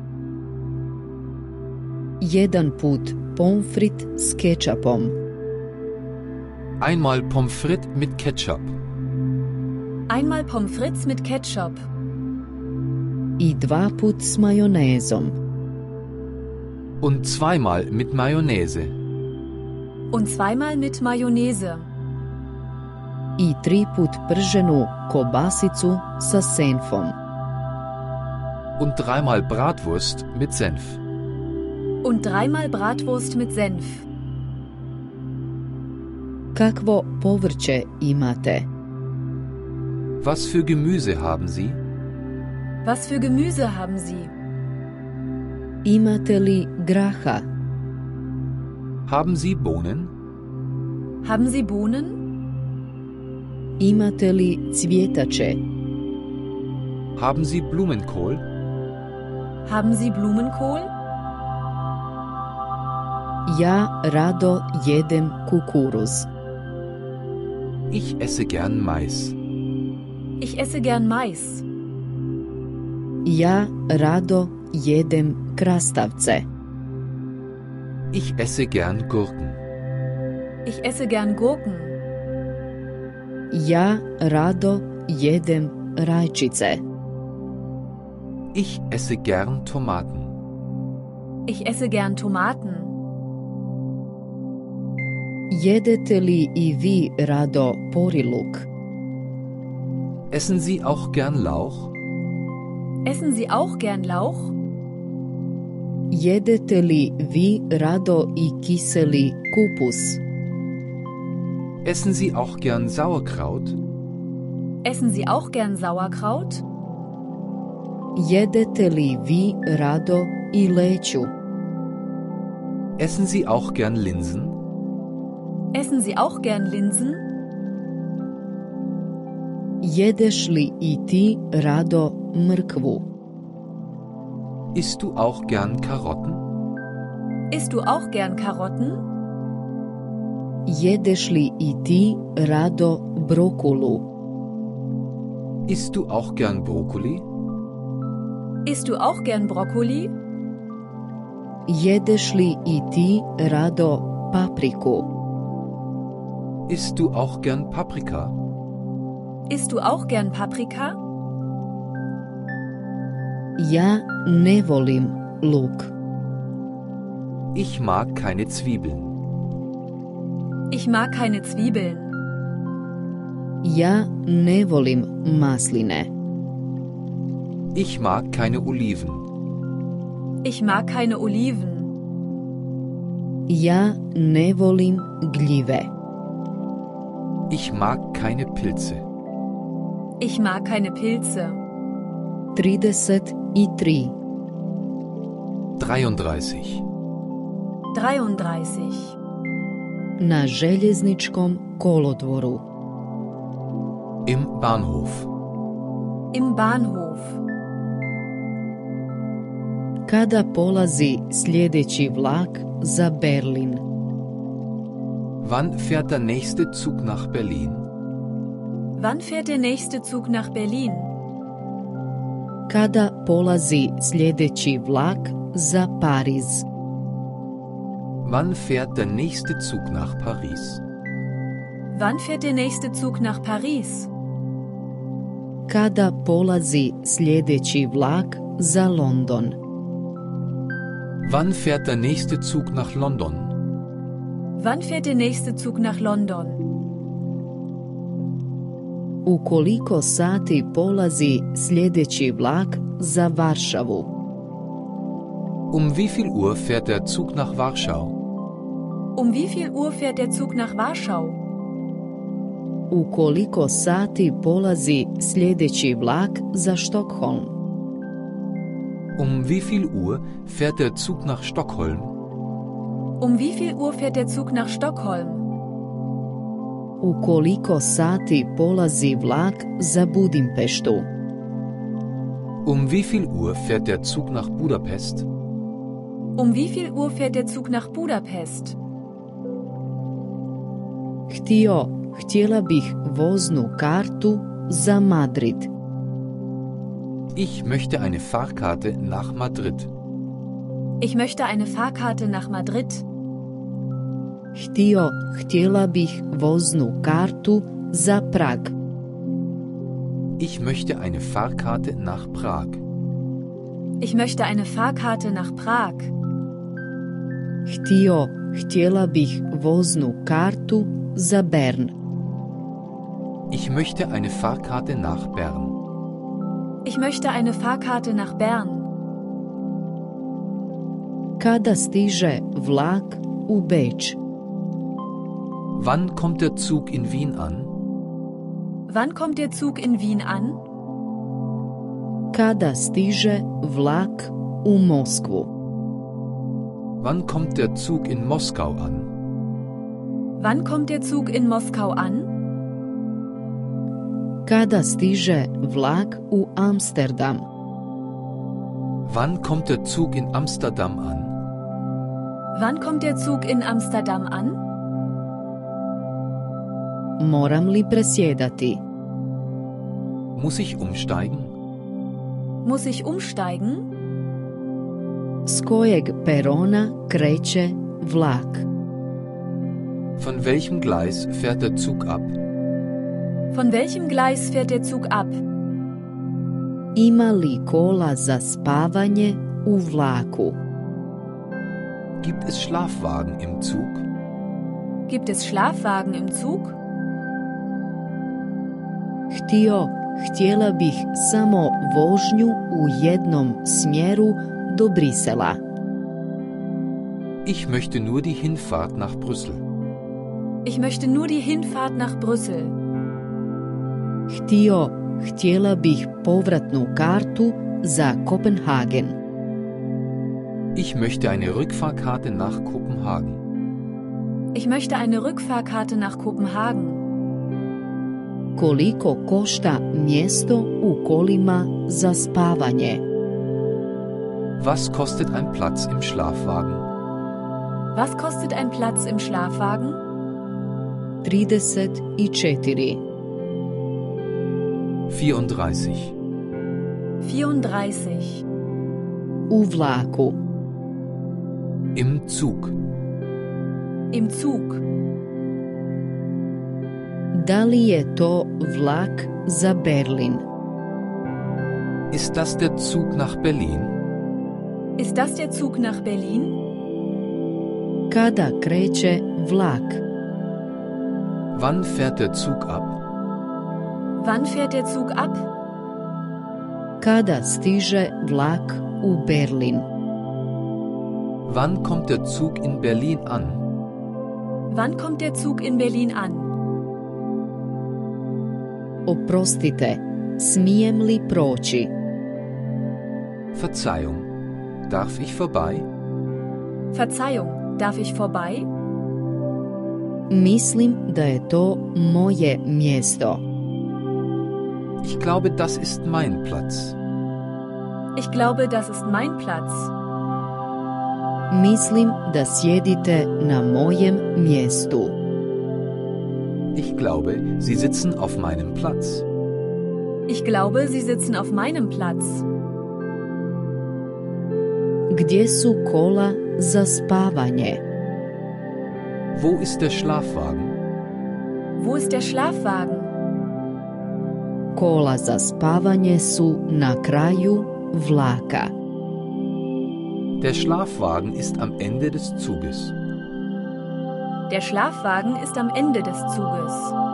Jedan put pomfrit s kečapom. Einmal Pommes frites mit Ketchup. Einmal Pommes frites mit Ketchup. I dva put s majonezom. Und zweimal mit Mayonnaise. Und zweimal mit Mayonnaise. I tri put prženu kobasicu sa senfom. Und dreimal Bratwurst mit Senf. Und dreimal Bratwurst mit Senf. Kakvo povrće imate? Was für Gemüse haben Sie? Was für Gemüse haben Sie? Imate li graha? Haben Sie Bohnen? Haben Sie Bohnen? Imate li cvjetače? Haben Sie Blumenkohl? Haben Sie Blumenkohl? Ja rado jedem kukuruz. Ich esse gern Mais. Ich esse gern Mais. Ja rado jedem krastavce. Ich esse gern Gurken. Ich esse gern Gurken. Ja rado jedem rajčice. Ich esse gern Tomaten. Ich esse gern Tomaten. Jedete li i vi rado poriluk? Essen Sie auch gern Lauch? Essen Sie auch gern Lauch? Jedete li vi rado i kiseli kupus? Essen Sie auch gern Sauerkraut? Essen Sie auch gern Sauerkraut? Jedete li vi rado i leću? Essen Sie auch gern Linsen? Essen Sie auch gern Linsen? Jedeš li i ti rado mrkvu? Isst du auch gern Karotten? Isst du auch gern Karotten? Jedeš li i ti rado brokulu? Isst du auch gern Brokkoli? Isst du auch gern Brokkoli? Jedeš li i ti rado papriku? Isst du auch gern Paprika? Isst du auch gern Paprika? Ja ne volim luk. Ich mag keine Zwiebeln. Ich mag keine Zwiebeln. Ja ne volim masline. Ich mag keine Oliven. Ich mag keine Oliven. Ja ne volim gljive. Ich mag keine Pilze. Ich mag keine Pilze. trideset i tri. dreiunddreißig. dreiunddreißig. Na željezničkom kolodvoru. Im Bahnhof. Im Bahnhof. Kada polazi sljedeći vlak za Berlin? Wann fährt der nächste Zug nach Berlin? Wann fährt der nächste Zug nach Berlin? Kada polazi sljedeći vlak za Pariz? Wann fährt der nächste Zug nach Paris? Wann fährt der nächste Zug nach Paris? Kada polazi sljedeći vlak za London? Wann fährt der nächste Zug nach London? Wann fährt der nächste Zug nach London? U koliko sati polazi sljedeći vlak za Varšavu? Um wie viel Uhr fährt der Zug nach Warschau? Um wie viel Uhr fährt der Zug nach Warschau? U koliko sati polazi sljedeći vlak za Stockholm? Um wie viel Uhr fährt der Zug nach Stockholm? Um wie viel Uhr fährt der Zug nach Stockholm? U koliko sati polazi vlak za Budimpeštu? Um wie viel Uhr fährt der Zug nach Budapest? Um wie viel Uhr fährt der Zug nach Budapest? Htio, htjela bih voznu kartu za Madrid. Ich möchte eine Fahrkarte nach Madrid. Ich möchte eine Fahrkarte nach Madrid. Htio, htjela bih voznu kartu za Prag. Ich möchte eine Fahrkarte nach Prag. Ich möchte eine Fahrkarte nach Prag. Htio, htjela bih voznu kartu za Bern. Ich möchte eine Fahrkarte nach Bern. Ich möchte eine Fahrkarte nach Bern. Kada stiže vlak u Beč? Wann kommt der Zug in Wien an? Wann kommt der Zug in Wien an? Kada stiže vlak u Moskvu? Wann kommt der Zug in Moskau an? Wann kommt der Zug in Moskau an? Kada stiže vlak u Amsterdam? Wann kommt der Zug in Amsterdam an? Wann kommt der Zug in Amsterdam an? Moram li presjedati? Muss ich umsteigen? Muss ich umsteigen? S kojeg perona kreće vlak? Von welchem Gleis fährt der Zug ab? Von welchem Gleis fährt der Zug ab? Ima li kola za spavanje u vlaku? Gibt es Schlafwagen im Zug? Gibt es Schlafwagen im Zug? Htio, htjela bih samo vožnju u jednom smjeru do Brisela. Ich möchte nur die Hinfahrt nach Brüssel. Ich möchte nur die Hinfahrt nach Brüssel. Htio, htjela bih povratnu kartu za Kopenhagen. Ich möchte eine Rückfahrkarte nach Kopenhagen. Ich möchte eine Rückfahrkarte nach Kopenhagen. Koliko košta mjesto u kolima za spavanje? Was kostet ein Platz im Schlafwagen? Was kostet ein Platz im Schlafwagen? trideset četiri. vierunddreißig. vierunddreißig. U vlaku. Im Zug. Im Zug. Da li je to vlak za Berlin? Ist das der Zug nach Berlin? Ist das der Zug nach Berlin? Kada kreće vlak? Wann fährt der Zug ab? Wann fährt der Zug ab? Kada stiže vlak u Berlin? Wann kommt der Zug in Berlin an? Wann kommt der Zug in Berlin an? Oprostite, smijem li proći? Verzeihung, darf ich vorbei? Verzeihung, darf ich vorbei? Mislim da je to moje mjesto. Ich glaube, das ist mein Platz. Ich glaube, das ist mein Platz. Mislim da sjedite na mojem mjestu. Ich glaube, Sie sitzen auf meinem Platz. Ich glaube, Sie sitzen auf meinem Platz. Gdje su kola za spavanje? Wo ist der Schlafwagen? Wo ist der Schlafwagen? Kola za spavanje su na kraju vlaka. Der Schlafwagen ist am Ende des Zuges. Der Schlafwagen ist am Ende des Zuges.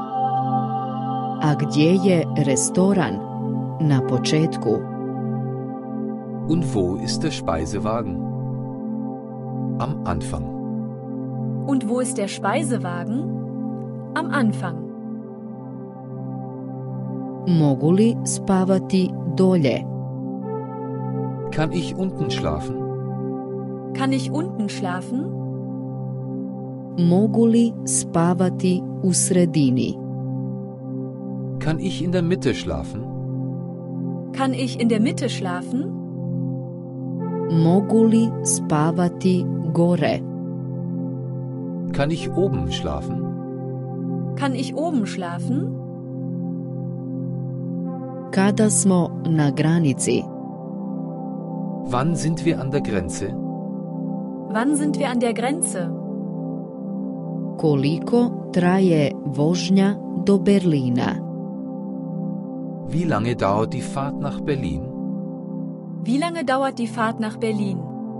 A gdje je restoran? Na početku. Und wo ist der Speisewagen? Am Anfang. Und wo ist der Speisewagen? Am Anfang. Mogu li spavati dolje? Kann ich unten schlafen? Kann ich unten schlafen? Mogu li spavati u sredini? Kann ich in der Mitte schlafen? Kann ich in der Mitte schlafen? Mogu li spavati gore? Kann ich oben schlafen? Kann ich oben schlafen? Kada smo na granici? Wann sind wir an der Grenze? Wann sind wir an der Grenze? Koliko traje vožnja do Berlina? Wie lange dauert die Fahrt nach Berlin? Wie lange dauert die Fahrt nach Berlin?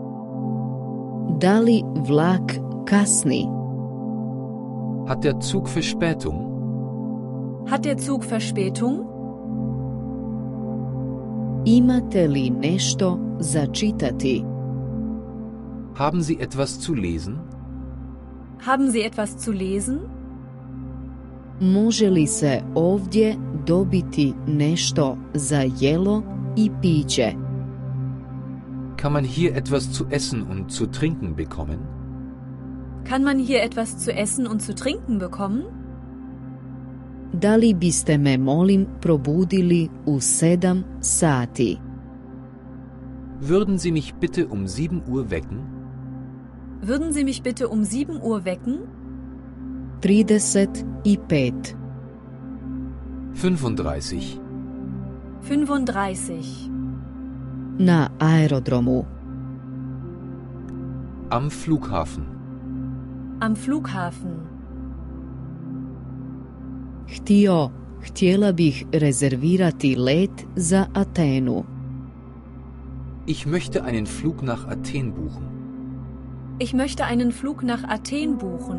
Da li vlak kasni? Hat der Zug Verspätung? Hat der Zug Verspätung? Imate li nešto za čitati? Haben Sie etwas zu lesen? Haben Sie etwas zu lesen? Može li se ovdje dobiti nešto za jelo i piće? Kann man hier etwas zu essen und zu trinken bekommen? Kann man hier etwas zu essen und zu trinken bekommen? Da li biste me, molim, probudili u sedam sati? Würden Sie mich bitte um sieben Uhr wecken? Würden Sie mich bitte um sieben Uhr wecken? trideset i pet. fünfunddreißig. fünfunddreißig. Na aerodromu. Am Flughafen. Am Flughafen. Htio, htjela bih rezervirati let za Atenu. Ich möchte einen Flug nach Athen buchen. Ich möchte einen Flug nach Athen buchen.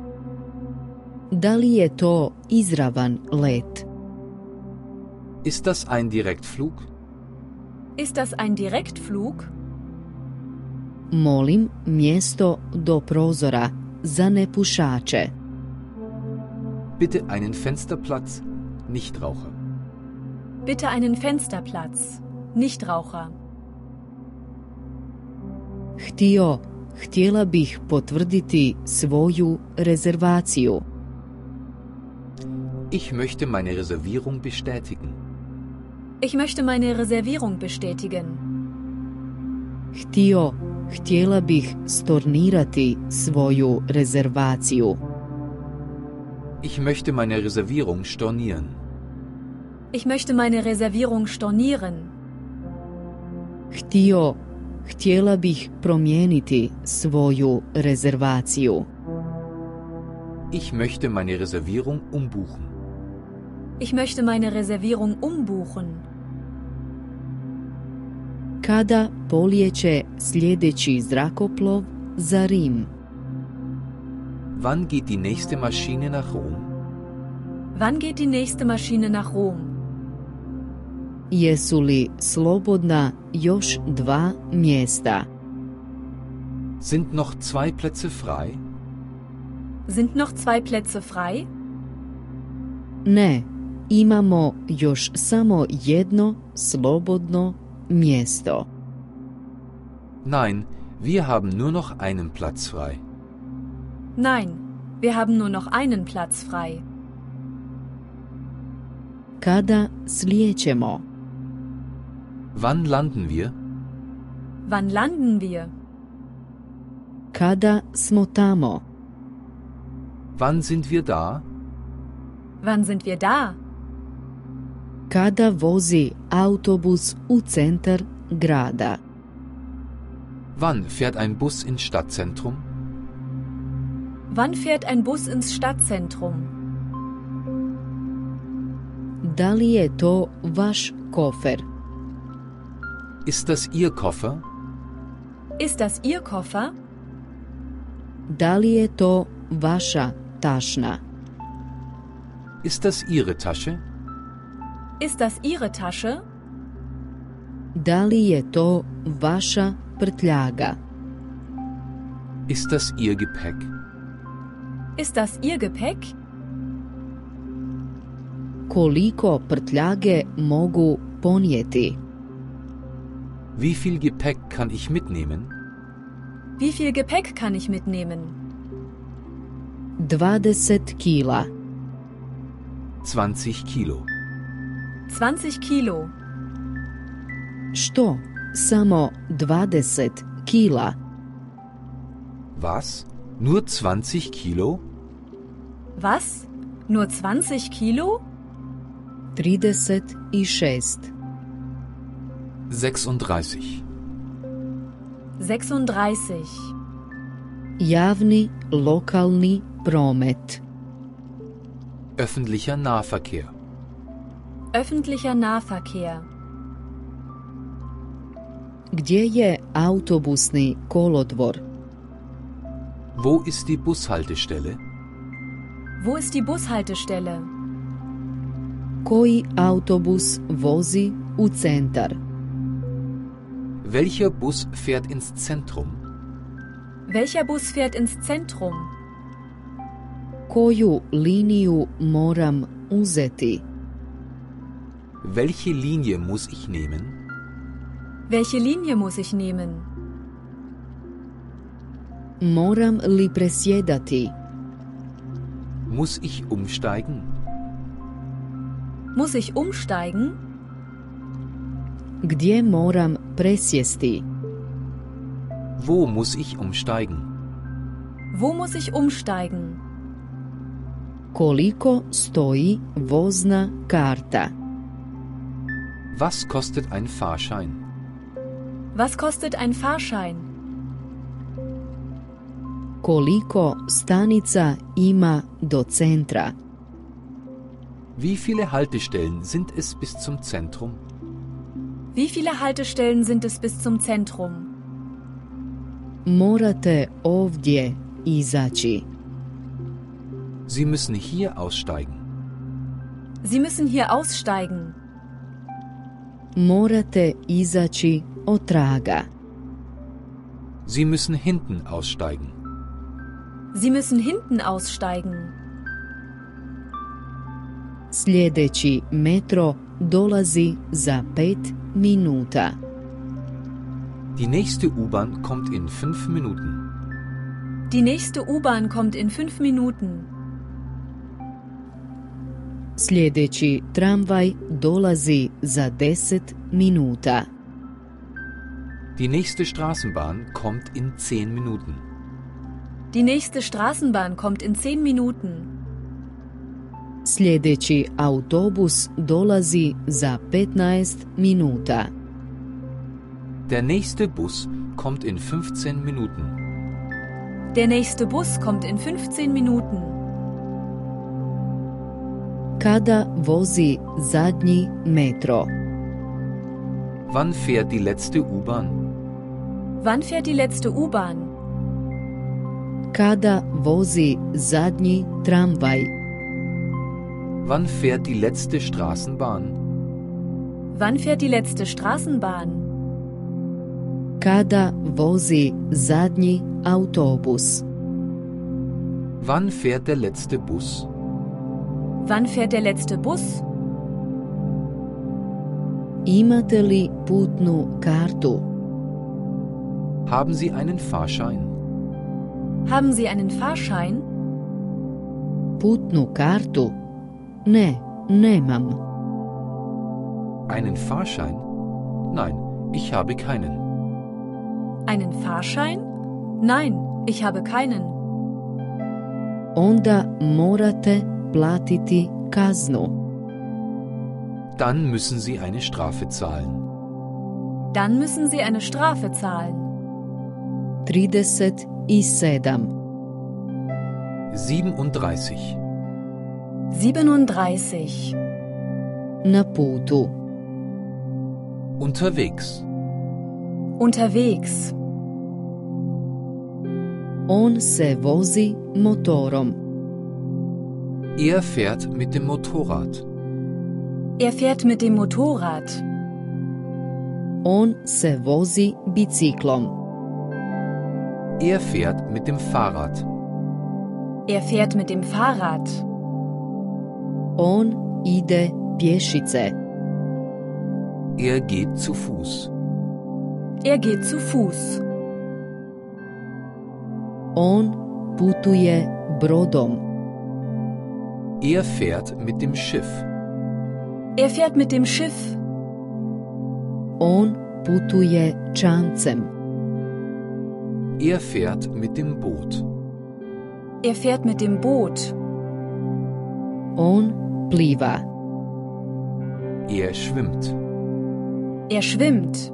Da li je to izravan let? Ist das ein Direktflug? Ist das ein Direktflug? Molim, mjesto do prozora za nepušače. Bitte einen Fensterplatz, Nichtraucher. Bitte einen Fensterplatz, Nichtraucher. Htio, htjela bih potvrditi svoju rezervaciju. Ich möchte meine Reservierung bestätigen. Ich möchte meine Reservierung bestätigen. Htio, htjela bih stornirati svoju rezervaciju. Ich möchte meine Reservierung stornieren. Ich möchte meine Reservierung stornieren. Htio, htjela bih promijeniti svoju rezervaciju. Ich möchte meine Reservierung umbuchen. Ich möchte meine Reservierung umbuchen. Kada polijeće sljedeći zrakoplov za Rim? Wann geht die nächste Maschine nach Rom? Wann geht die nächste Maschine nach Rom? Jesu li slobodna još dva mjesta? Sind noch zwei Plätze frei? Sind noch zwei Plätze frei? Ne, imamo još samo jedno slobodno mjesto. Nein, wir haben nur noch einen Platz frei. Nein, wir haben nur noch einen Platz frei. Kada slijećemo? Wann landen wir? Wann landen wir? Kada smo tamo? Wann sind wir da? Wann sind wir da? Kada vozi autobus u centar grada? Wann fährt ein Bus ins Stadtzentrum? Wann fährt ein Bus ins Stadtzentrum? Da li je to vaš kofer? Ist das Ihr Koffer? Ist das Ihr Koffer? Da li je to vaša tašna? Ist das Ihre Tasche? Ist das Ihre Tasche? Da li je to vaša prtljaga? Ist das Ihr Gepäck? Ist das Ihr Gepäck? Koliko prtljage mogu ponijeti? Wie viel Gepäck kann ich mitnehmen? Wie viel Gepäck kann ich mitnehmen? dvadeset kila. zwanzig Kilo. zwanzig Kilo. Što? Samo dvadeset kila. Was? Nur zwanzig Kilo? Was? Nur zwanzig Kilo? trideset šest. sechsunddreißig. sechsunddreißig. Javni lokalni promet. Öffentlicher Nahverkehr. Öffentlicher Nahverkehr. Gdje je autobusni kolodvor? Wo ist die Bushaltestelle? Wo ist die Bushaltestelle? Koji autobus vozi u centar? Welcher Bus fährt ins Zentrum? Welcher Bus fährt ins Zentrum? Koju liniju moram uzeti? Welche Linie muss ich nehmen? Welche Linie muss ich nehmen? Moram li presjedati? Muss ich umsteigen? Muss ich umsteigen? Gdje moram presjesti? Wo muss ich umsteigen? Wo muss ich umsteigen? Koliko stoji vozna karta? Was kostet ein Fahrschein? Was kostet ein Fahrschein? Koliko stanica ima do centra? Wie viele Haltestellen sind es bis zum Zentrum? Wie viele Haltestellen sind es bis zum Zentrum? Morate ovdje izaći. Sie müssen hier aussteigen. Sie müssen hier aussteigen. Morate izaći otraga. Sie müssen hinten aussteigen. Sie müssen hinten aussteigen. Sljedeći metro dolazi za pet minuta. Die nächste U-Bahn kommt in fünf Minuten. Die nächste U-Bahn kommt in fünf Minuten. Sljedeći tramvaj dolazi za deset minuta. Die nächste Straßenbahn kommt in zehn Minuten. Die nächste Straßenbahn kommt in zehn Minuten. Sljedeći autobus dolazi za petnaest minuta. Der nächste Bus kommt in fünfzehn Minuten. Der nächste Bus kommt in fünfzehn Minuten. Kada vozi zadnji metro? Wann fährt die letzte U-Bahn? Wann fährt die letzte U-Bahn? Kada vozi zadnji tramvaj? Wann fährt die letzte Straßenbahn? Wann fährt die letzte Straßenbahn? Kada vozi zadnji autobus? Wann fährt der letzte Bus? Wann fährt der letzte Bus? Imate li putnu kartu? Haben Sie einen Fahrschein? Haben Sie einen Fahrschein? Putnu kartu? Ne, nemam. Einen Fahrschein? Nein, ich habe keinen. Einen Fahrschein? Nein, ich habe keinen. Onda morate platiti kaznu. Dann müssen Sie eine Strafe zahlen. Dann müssen Sie eine Strafe zahlen. trideset sedam. siebenunddreißig. siebenunddreißig. Na putu. Unterwegs. Unterwegs. On se vozi motorom. Er fährt mit dem Motorrad. Er fährt mit dem Motorrad. On se vozi biciklom. Er fährt mit dem Fahrrad. Er fährt mit dem Fahrrad. On ide pješice. Er geht zu Fuß. Er geht zu Fuß. On putuje brodom. Er fährt mit dem Schiff. Er fährt mit dem Schiff. On putuje čamcem. Er fährt mit dem Boot. Er fährt mit dem Boot. On pliva. Er schwimmt. Er schwimmt.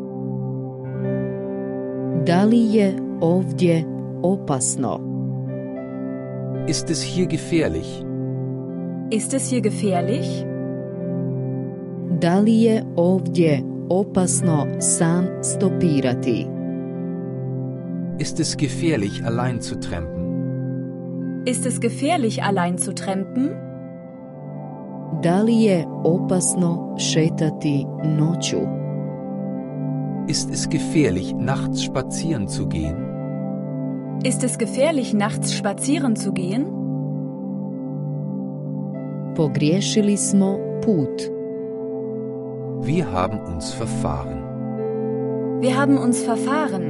Da li je ovdje opasno? Ist es hier gefährlich? Ist es hier gefährlich? Da li je ovdje opasno sam stopirati? Ist es gefährlich, allein zu trampen? Ist es gefährlich, allein zu trampen? Da li je opasno šetati noću? Ist es gefährlich, nachts spazieren zu gehen? Ist es gefährlich, nachts spazieren zu gehen? Pogriješili smo put. Wir haben uns verfahren. Wir haben uns verfahren.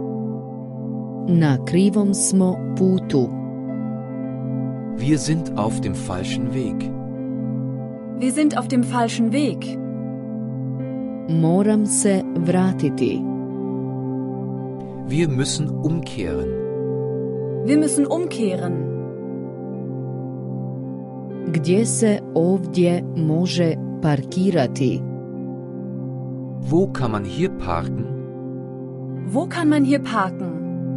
Na krivom smo putu. Wir sind auf dem falschen Weg. Wir sind auf dem falschen Weg. Moram se vratiti. Wir müssen umkehren. Wir müssen umkehren. Gdje se ovdje može parkirati? Wo kann man hier parken? Wo kann man hier parken?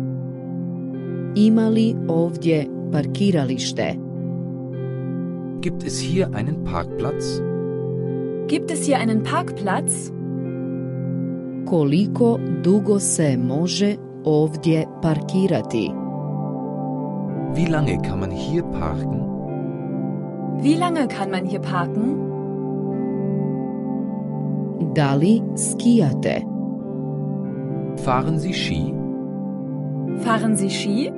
Ima li ovdje parkiralište? Gibt es hier einen Parkplatz? Gibt es hier einen Parkplatz? Koliko dugo se može ovdje parkirati? Wie lange kann man hier parken? Wie lange kann man hier parken? Da li skijate? Fahren Sie Ski? Fahren Sie Ski?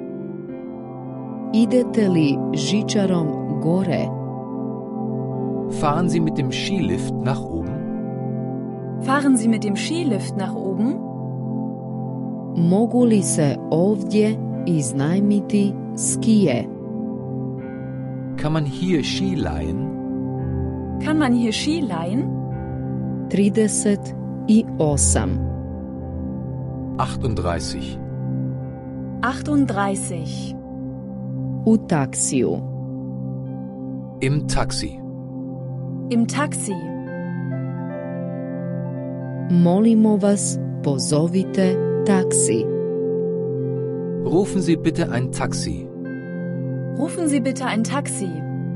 Idete li žičarom gore? Fahren Sie mit dem Skilift nach oben? Fahren Sie mit dem Skilift nach oben? Mogu li se ovdje iznajmiti skije? Kann man hier Ski leihen? Kann man hier Ski leihen? trideset osam. achtunddreißig. achtunddreißig. U taksiju. Im Taxi. Im Taxi. Molimo vas, pozovite taksi. Rufen Sie bitte ein Taxi. Rufen Sie bitte ein Taxi.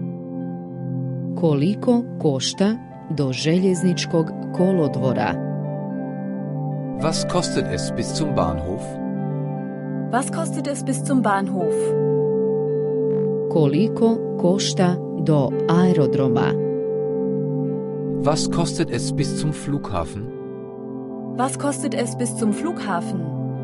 Koliko košta do željezničkog kolodvora? Was kostet es bis zum Bahnhof? Was kostet es bis zum Bahnhof? Koliko košta do aerodroma? Was kostet es bis zum Flughafen? Was kostet es bis zum Flughafen?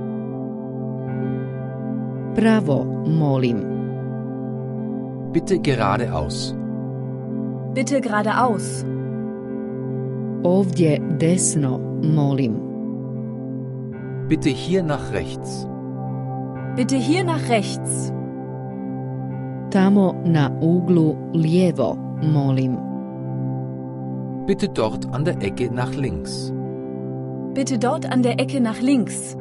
Pravo, molim. Bitte geradeaus. Bitte geradeaus. Ovdje desno, molim. Bitte hier nach rechts. Bitte hier nach rechts. Tamo na uglu lijevo, molim. Bitte dort an der Ecke nach links. Bitte dort an der Ecke nach links.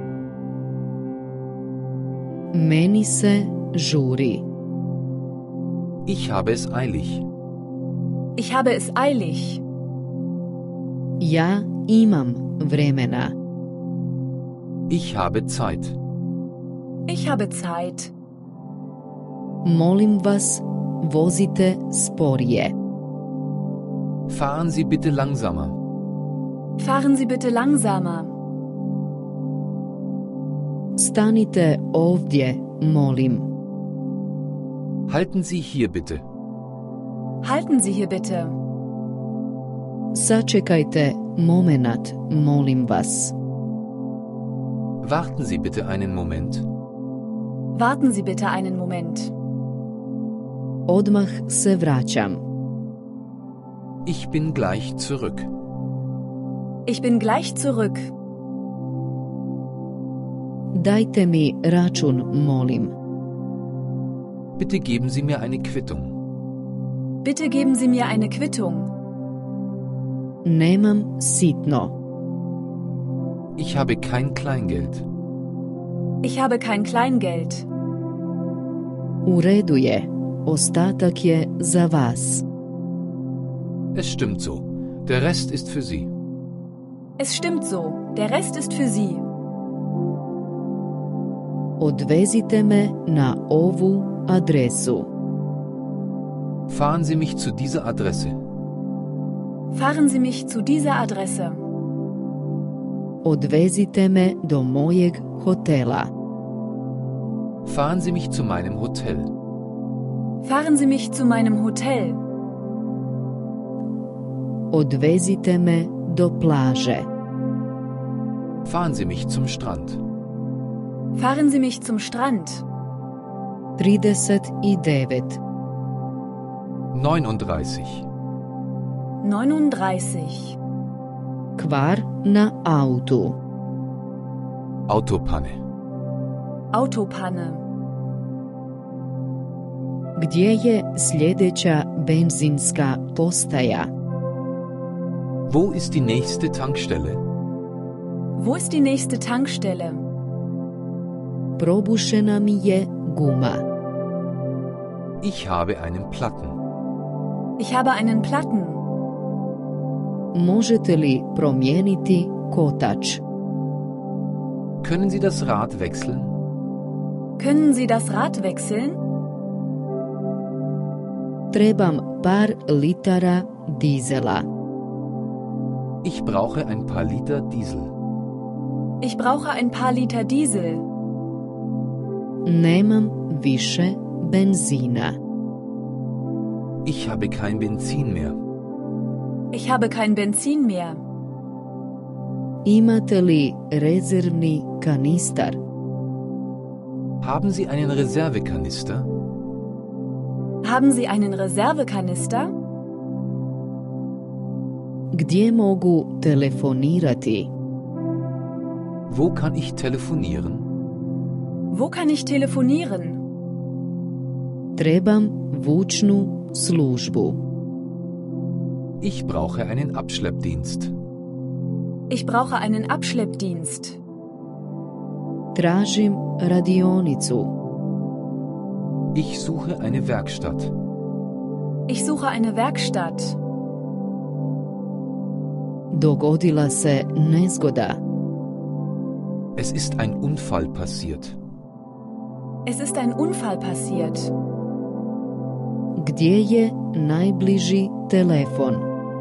Meni se žuri. Ich habe es eilig. Ich habe es eilig. Ja imam vremena. Ich habe Zeit. Ich habe Zeit. Molim vas, vozite sporije. Fahren Sie bitte langsamer. Fahren Sie bitte langsamer. Stanite ovdje, molim. Halten Sie hier bitte. Halten Sie hier bitte. Sačekajte momenat, molim vas. Warten Sie bitte einen Moment. Warten Sie bitte einen Moment. Odmah se vraćam. Ich bin gleich zurück. Ich bin gleich zurück. Dajte mi račun, molim. Bitte geben Sie mir eine Quittung. Bitte geben Sie mir eine Quittung. Nemam sitno. Ich habe kein Kleingeld. Ich habe kein Kleingeld. U redu je, ostatak je za vas. Es stimmt so. Der Rest ist für Sie. Es stimmt so, der Rest ist für Sie. Odvezite me na ovu adresu. Fahren Sie mich zu dieser Adresse. Fahren Sie mich zu dieser Adresse. Odvezite me do mojeg hotela. Fahren Sie mich zu meinem Hotel. Fahren Sie mich zu meinem Hotel. Odvezite me do plaže. Fahren Sie mich zum Strand. Fahren Sie mich zum Strand. trideset devet. neununddreißig. neununddreißig. Kvar na autu. Autopanne. Autopanne. Gdje je sljedeća benzinska postaja? Wo ist die nächste Tankstelle? Wo ist die nächste Tankstelle? Probušena mi je guma. Ich habe einen Platten. Ich habe einen Platten. Možete li promijeniti kotač? Können Sie das Rad wechseln? Können Sie das Rad wechseln? Trebam par litara dizela. Ich brauche ein paar Liter Diesel. Ich brauche ein paar Liter Diesel. Nemam više benzina. Ich habe kein Benzin mehr. Ich habe kein Benzin mehr. Imate li rezervni kanistar? Haben Sie einen Reservekanister? Haben Sie einen Reservekanister? Gdje mogu telefonirati? Wo kann ich telefonieren? Wo kann ich telefonieren? Trebam vučnu službu. Ich brauche einen Abschleppdienst. Ich brauche einen Abschleppdienst. Tražim radionicu. Ich suche eine Werkstatt. Ich suche eine Werkstatt. Dogodila se nezgoda. Es ist ein Unfall passiert. Es ist ein Unfall passiert. Gdje je najbliži telefon?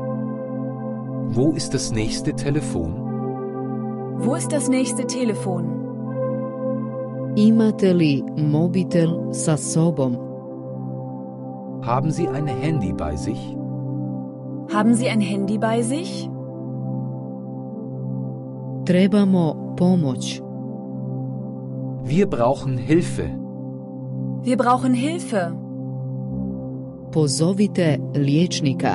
Wo ist das nächste Telefon? Wo ist das nächste Telefon? Imate li mobitel sa sobom? Haben Sie ein Handy bei sich? Haben Sie ein Handy bei sich? Trebamo pomoć. Wir brauchen Hilfe. Wir brauchen Hilfe. Pozovite liječnika.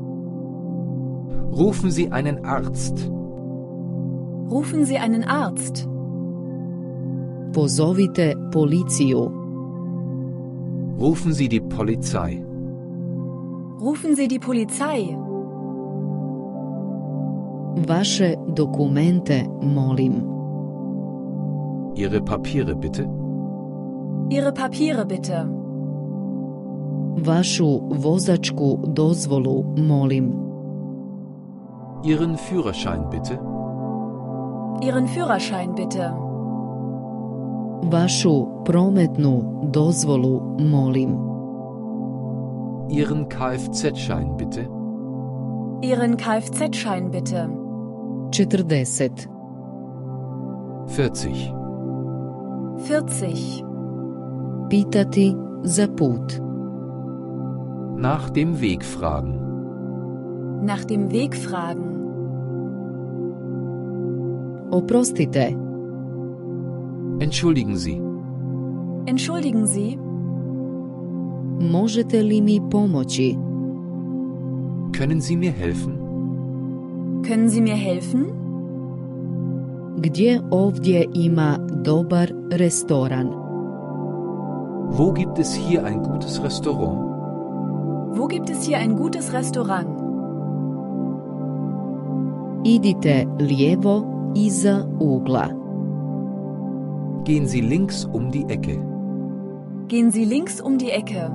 Rufen Sie einen Arzt. Rufen Sie einen Arzt. Pozovite policiju. Rufen Sie die Polizei. Rufen Sie die Polizei. Vaše dokumente, molim. Ihre Papiere bitte. Ihre Papiere bitte. Vašu vozačku dozvolu, molim. Ihren Führerschein bitte. Ihren Führerschein bitte. Vašu prometnu dozvolu, molim. Ihren Kfz-Schein bitte. Ihren Kfz-Schein bitte. četrdeset. vierzig. vierzig. Pitati za put. Nach dem Weg fragen. Nach dem Weg fragen. Oprostite. Entschuldigen Sie. Entschuldigen Sie, Možete li mi pomoći? Können Sie mir helfen? können Sie mir helfen? Gdje ovdje ima dobar restoran? Wo gibt es hier ein gutes Restaurant? Wo gibt es hier ein gutes Restaurant? Idite lijevo iza ugla. Gehen Sie links um die Ecke. Gehen Sie links um die Ecke.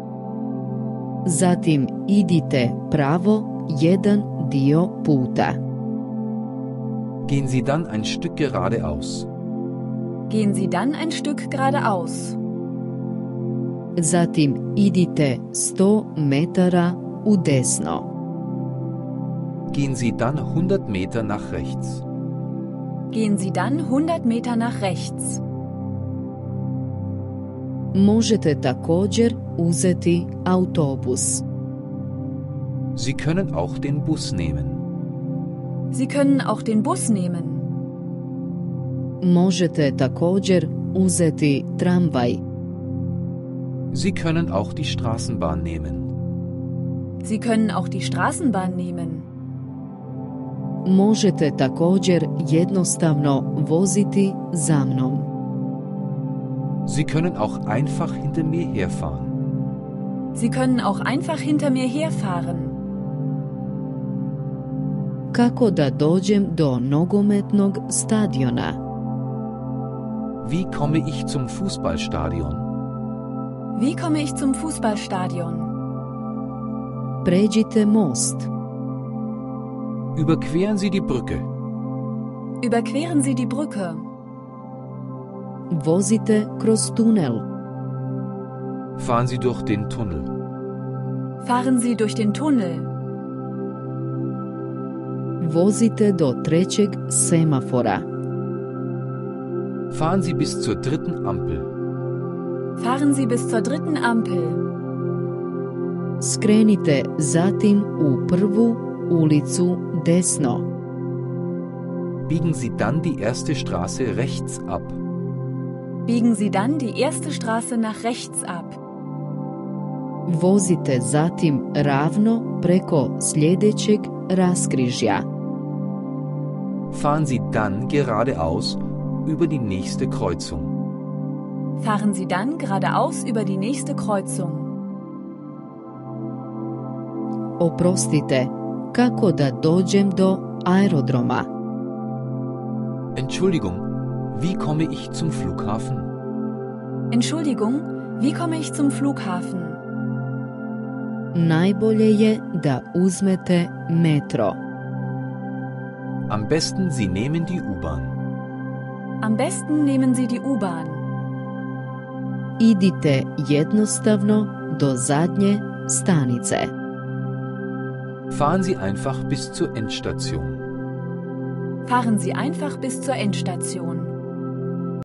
Zatim idite pravo jedan dio puta. Gehen Sie dann ein Stück geradeaus. Gehen Sie dann ein Stück geradeaus. Zatim idite sto metara u desno. Gehen Sie dann hundert Meter nach rechts. Gehen Sie dann hundert Meter nach rechts. Možete također uzeti autobus. Sie können auch den Bus nehmen. Sie können auch den Bus nehmen. Možete također uzeti tramvaj. Sie können auch die Straßenbahn nehmen. Sie können auch die Straßenbahn nehmen. Možete također jednostavno voziti za mnom. Sie können auch einfach hinter mir herfahren. Sie können auch einfach hinter mir herfahren. Kako da dođem do nogometnog stadiona? Wie komme ich zum Fußballstadion? Wie komme ich zum Fußballstadion? Pređite most. Überqueren Sie die Brücke. Überqueren Sie die Brücke. Vozite kroz tunel. Fahren Sie durch den Tunnel. Fahren Sie durch den Tunnel. Vozite do trećeg semafora. Fahren Sie bis zur dritten Ampel. Fahren Sie bis zur dritten Ampel. Skrenite zatim u prvu ulicu desno. Biegen Sie dann die erste Straße rechts ab. Biegen Sie dann die erste Straße nach rechts ab. Vozite zatim ravno preko sljedećeg raskrižja. Fahren Sie dann geradeaus über die nächste Kreuzung. Fahren Sie dann geradeaus über die nächste Kreuzung. Oprostite, kako da dođem do aerodroma? Entschuldigung, wie komme ich zum Flughafen? Entschuldigung, wie komme ich zum Flughafen? Najbolje je da uzmete metro. Am besten Sie nehmen die U-Bahn. Am besten nehmen Sie die U-Bahn. Idite jednostavno do zadnje stanice. Fahren Sie einfach bis zur Endstation. Fahren Sie einfach bis zur Endstation.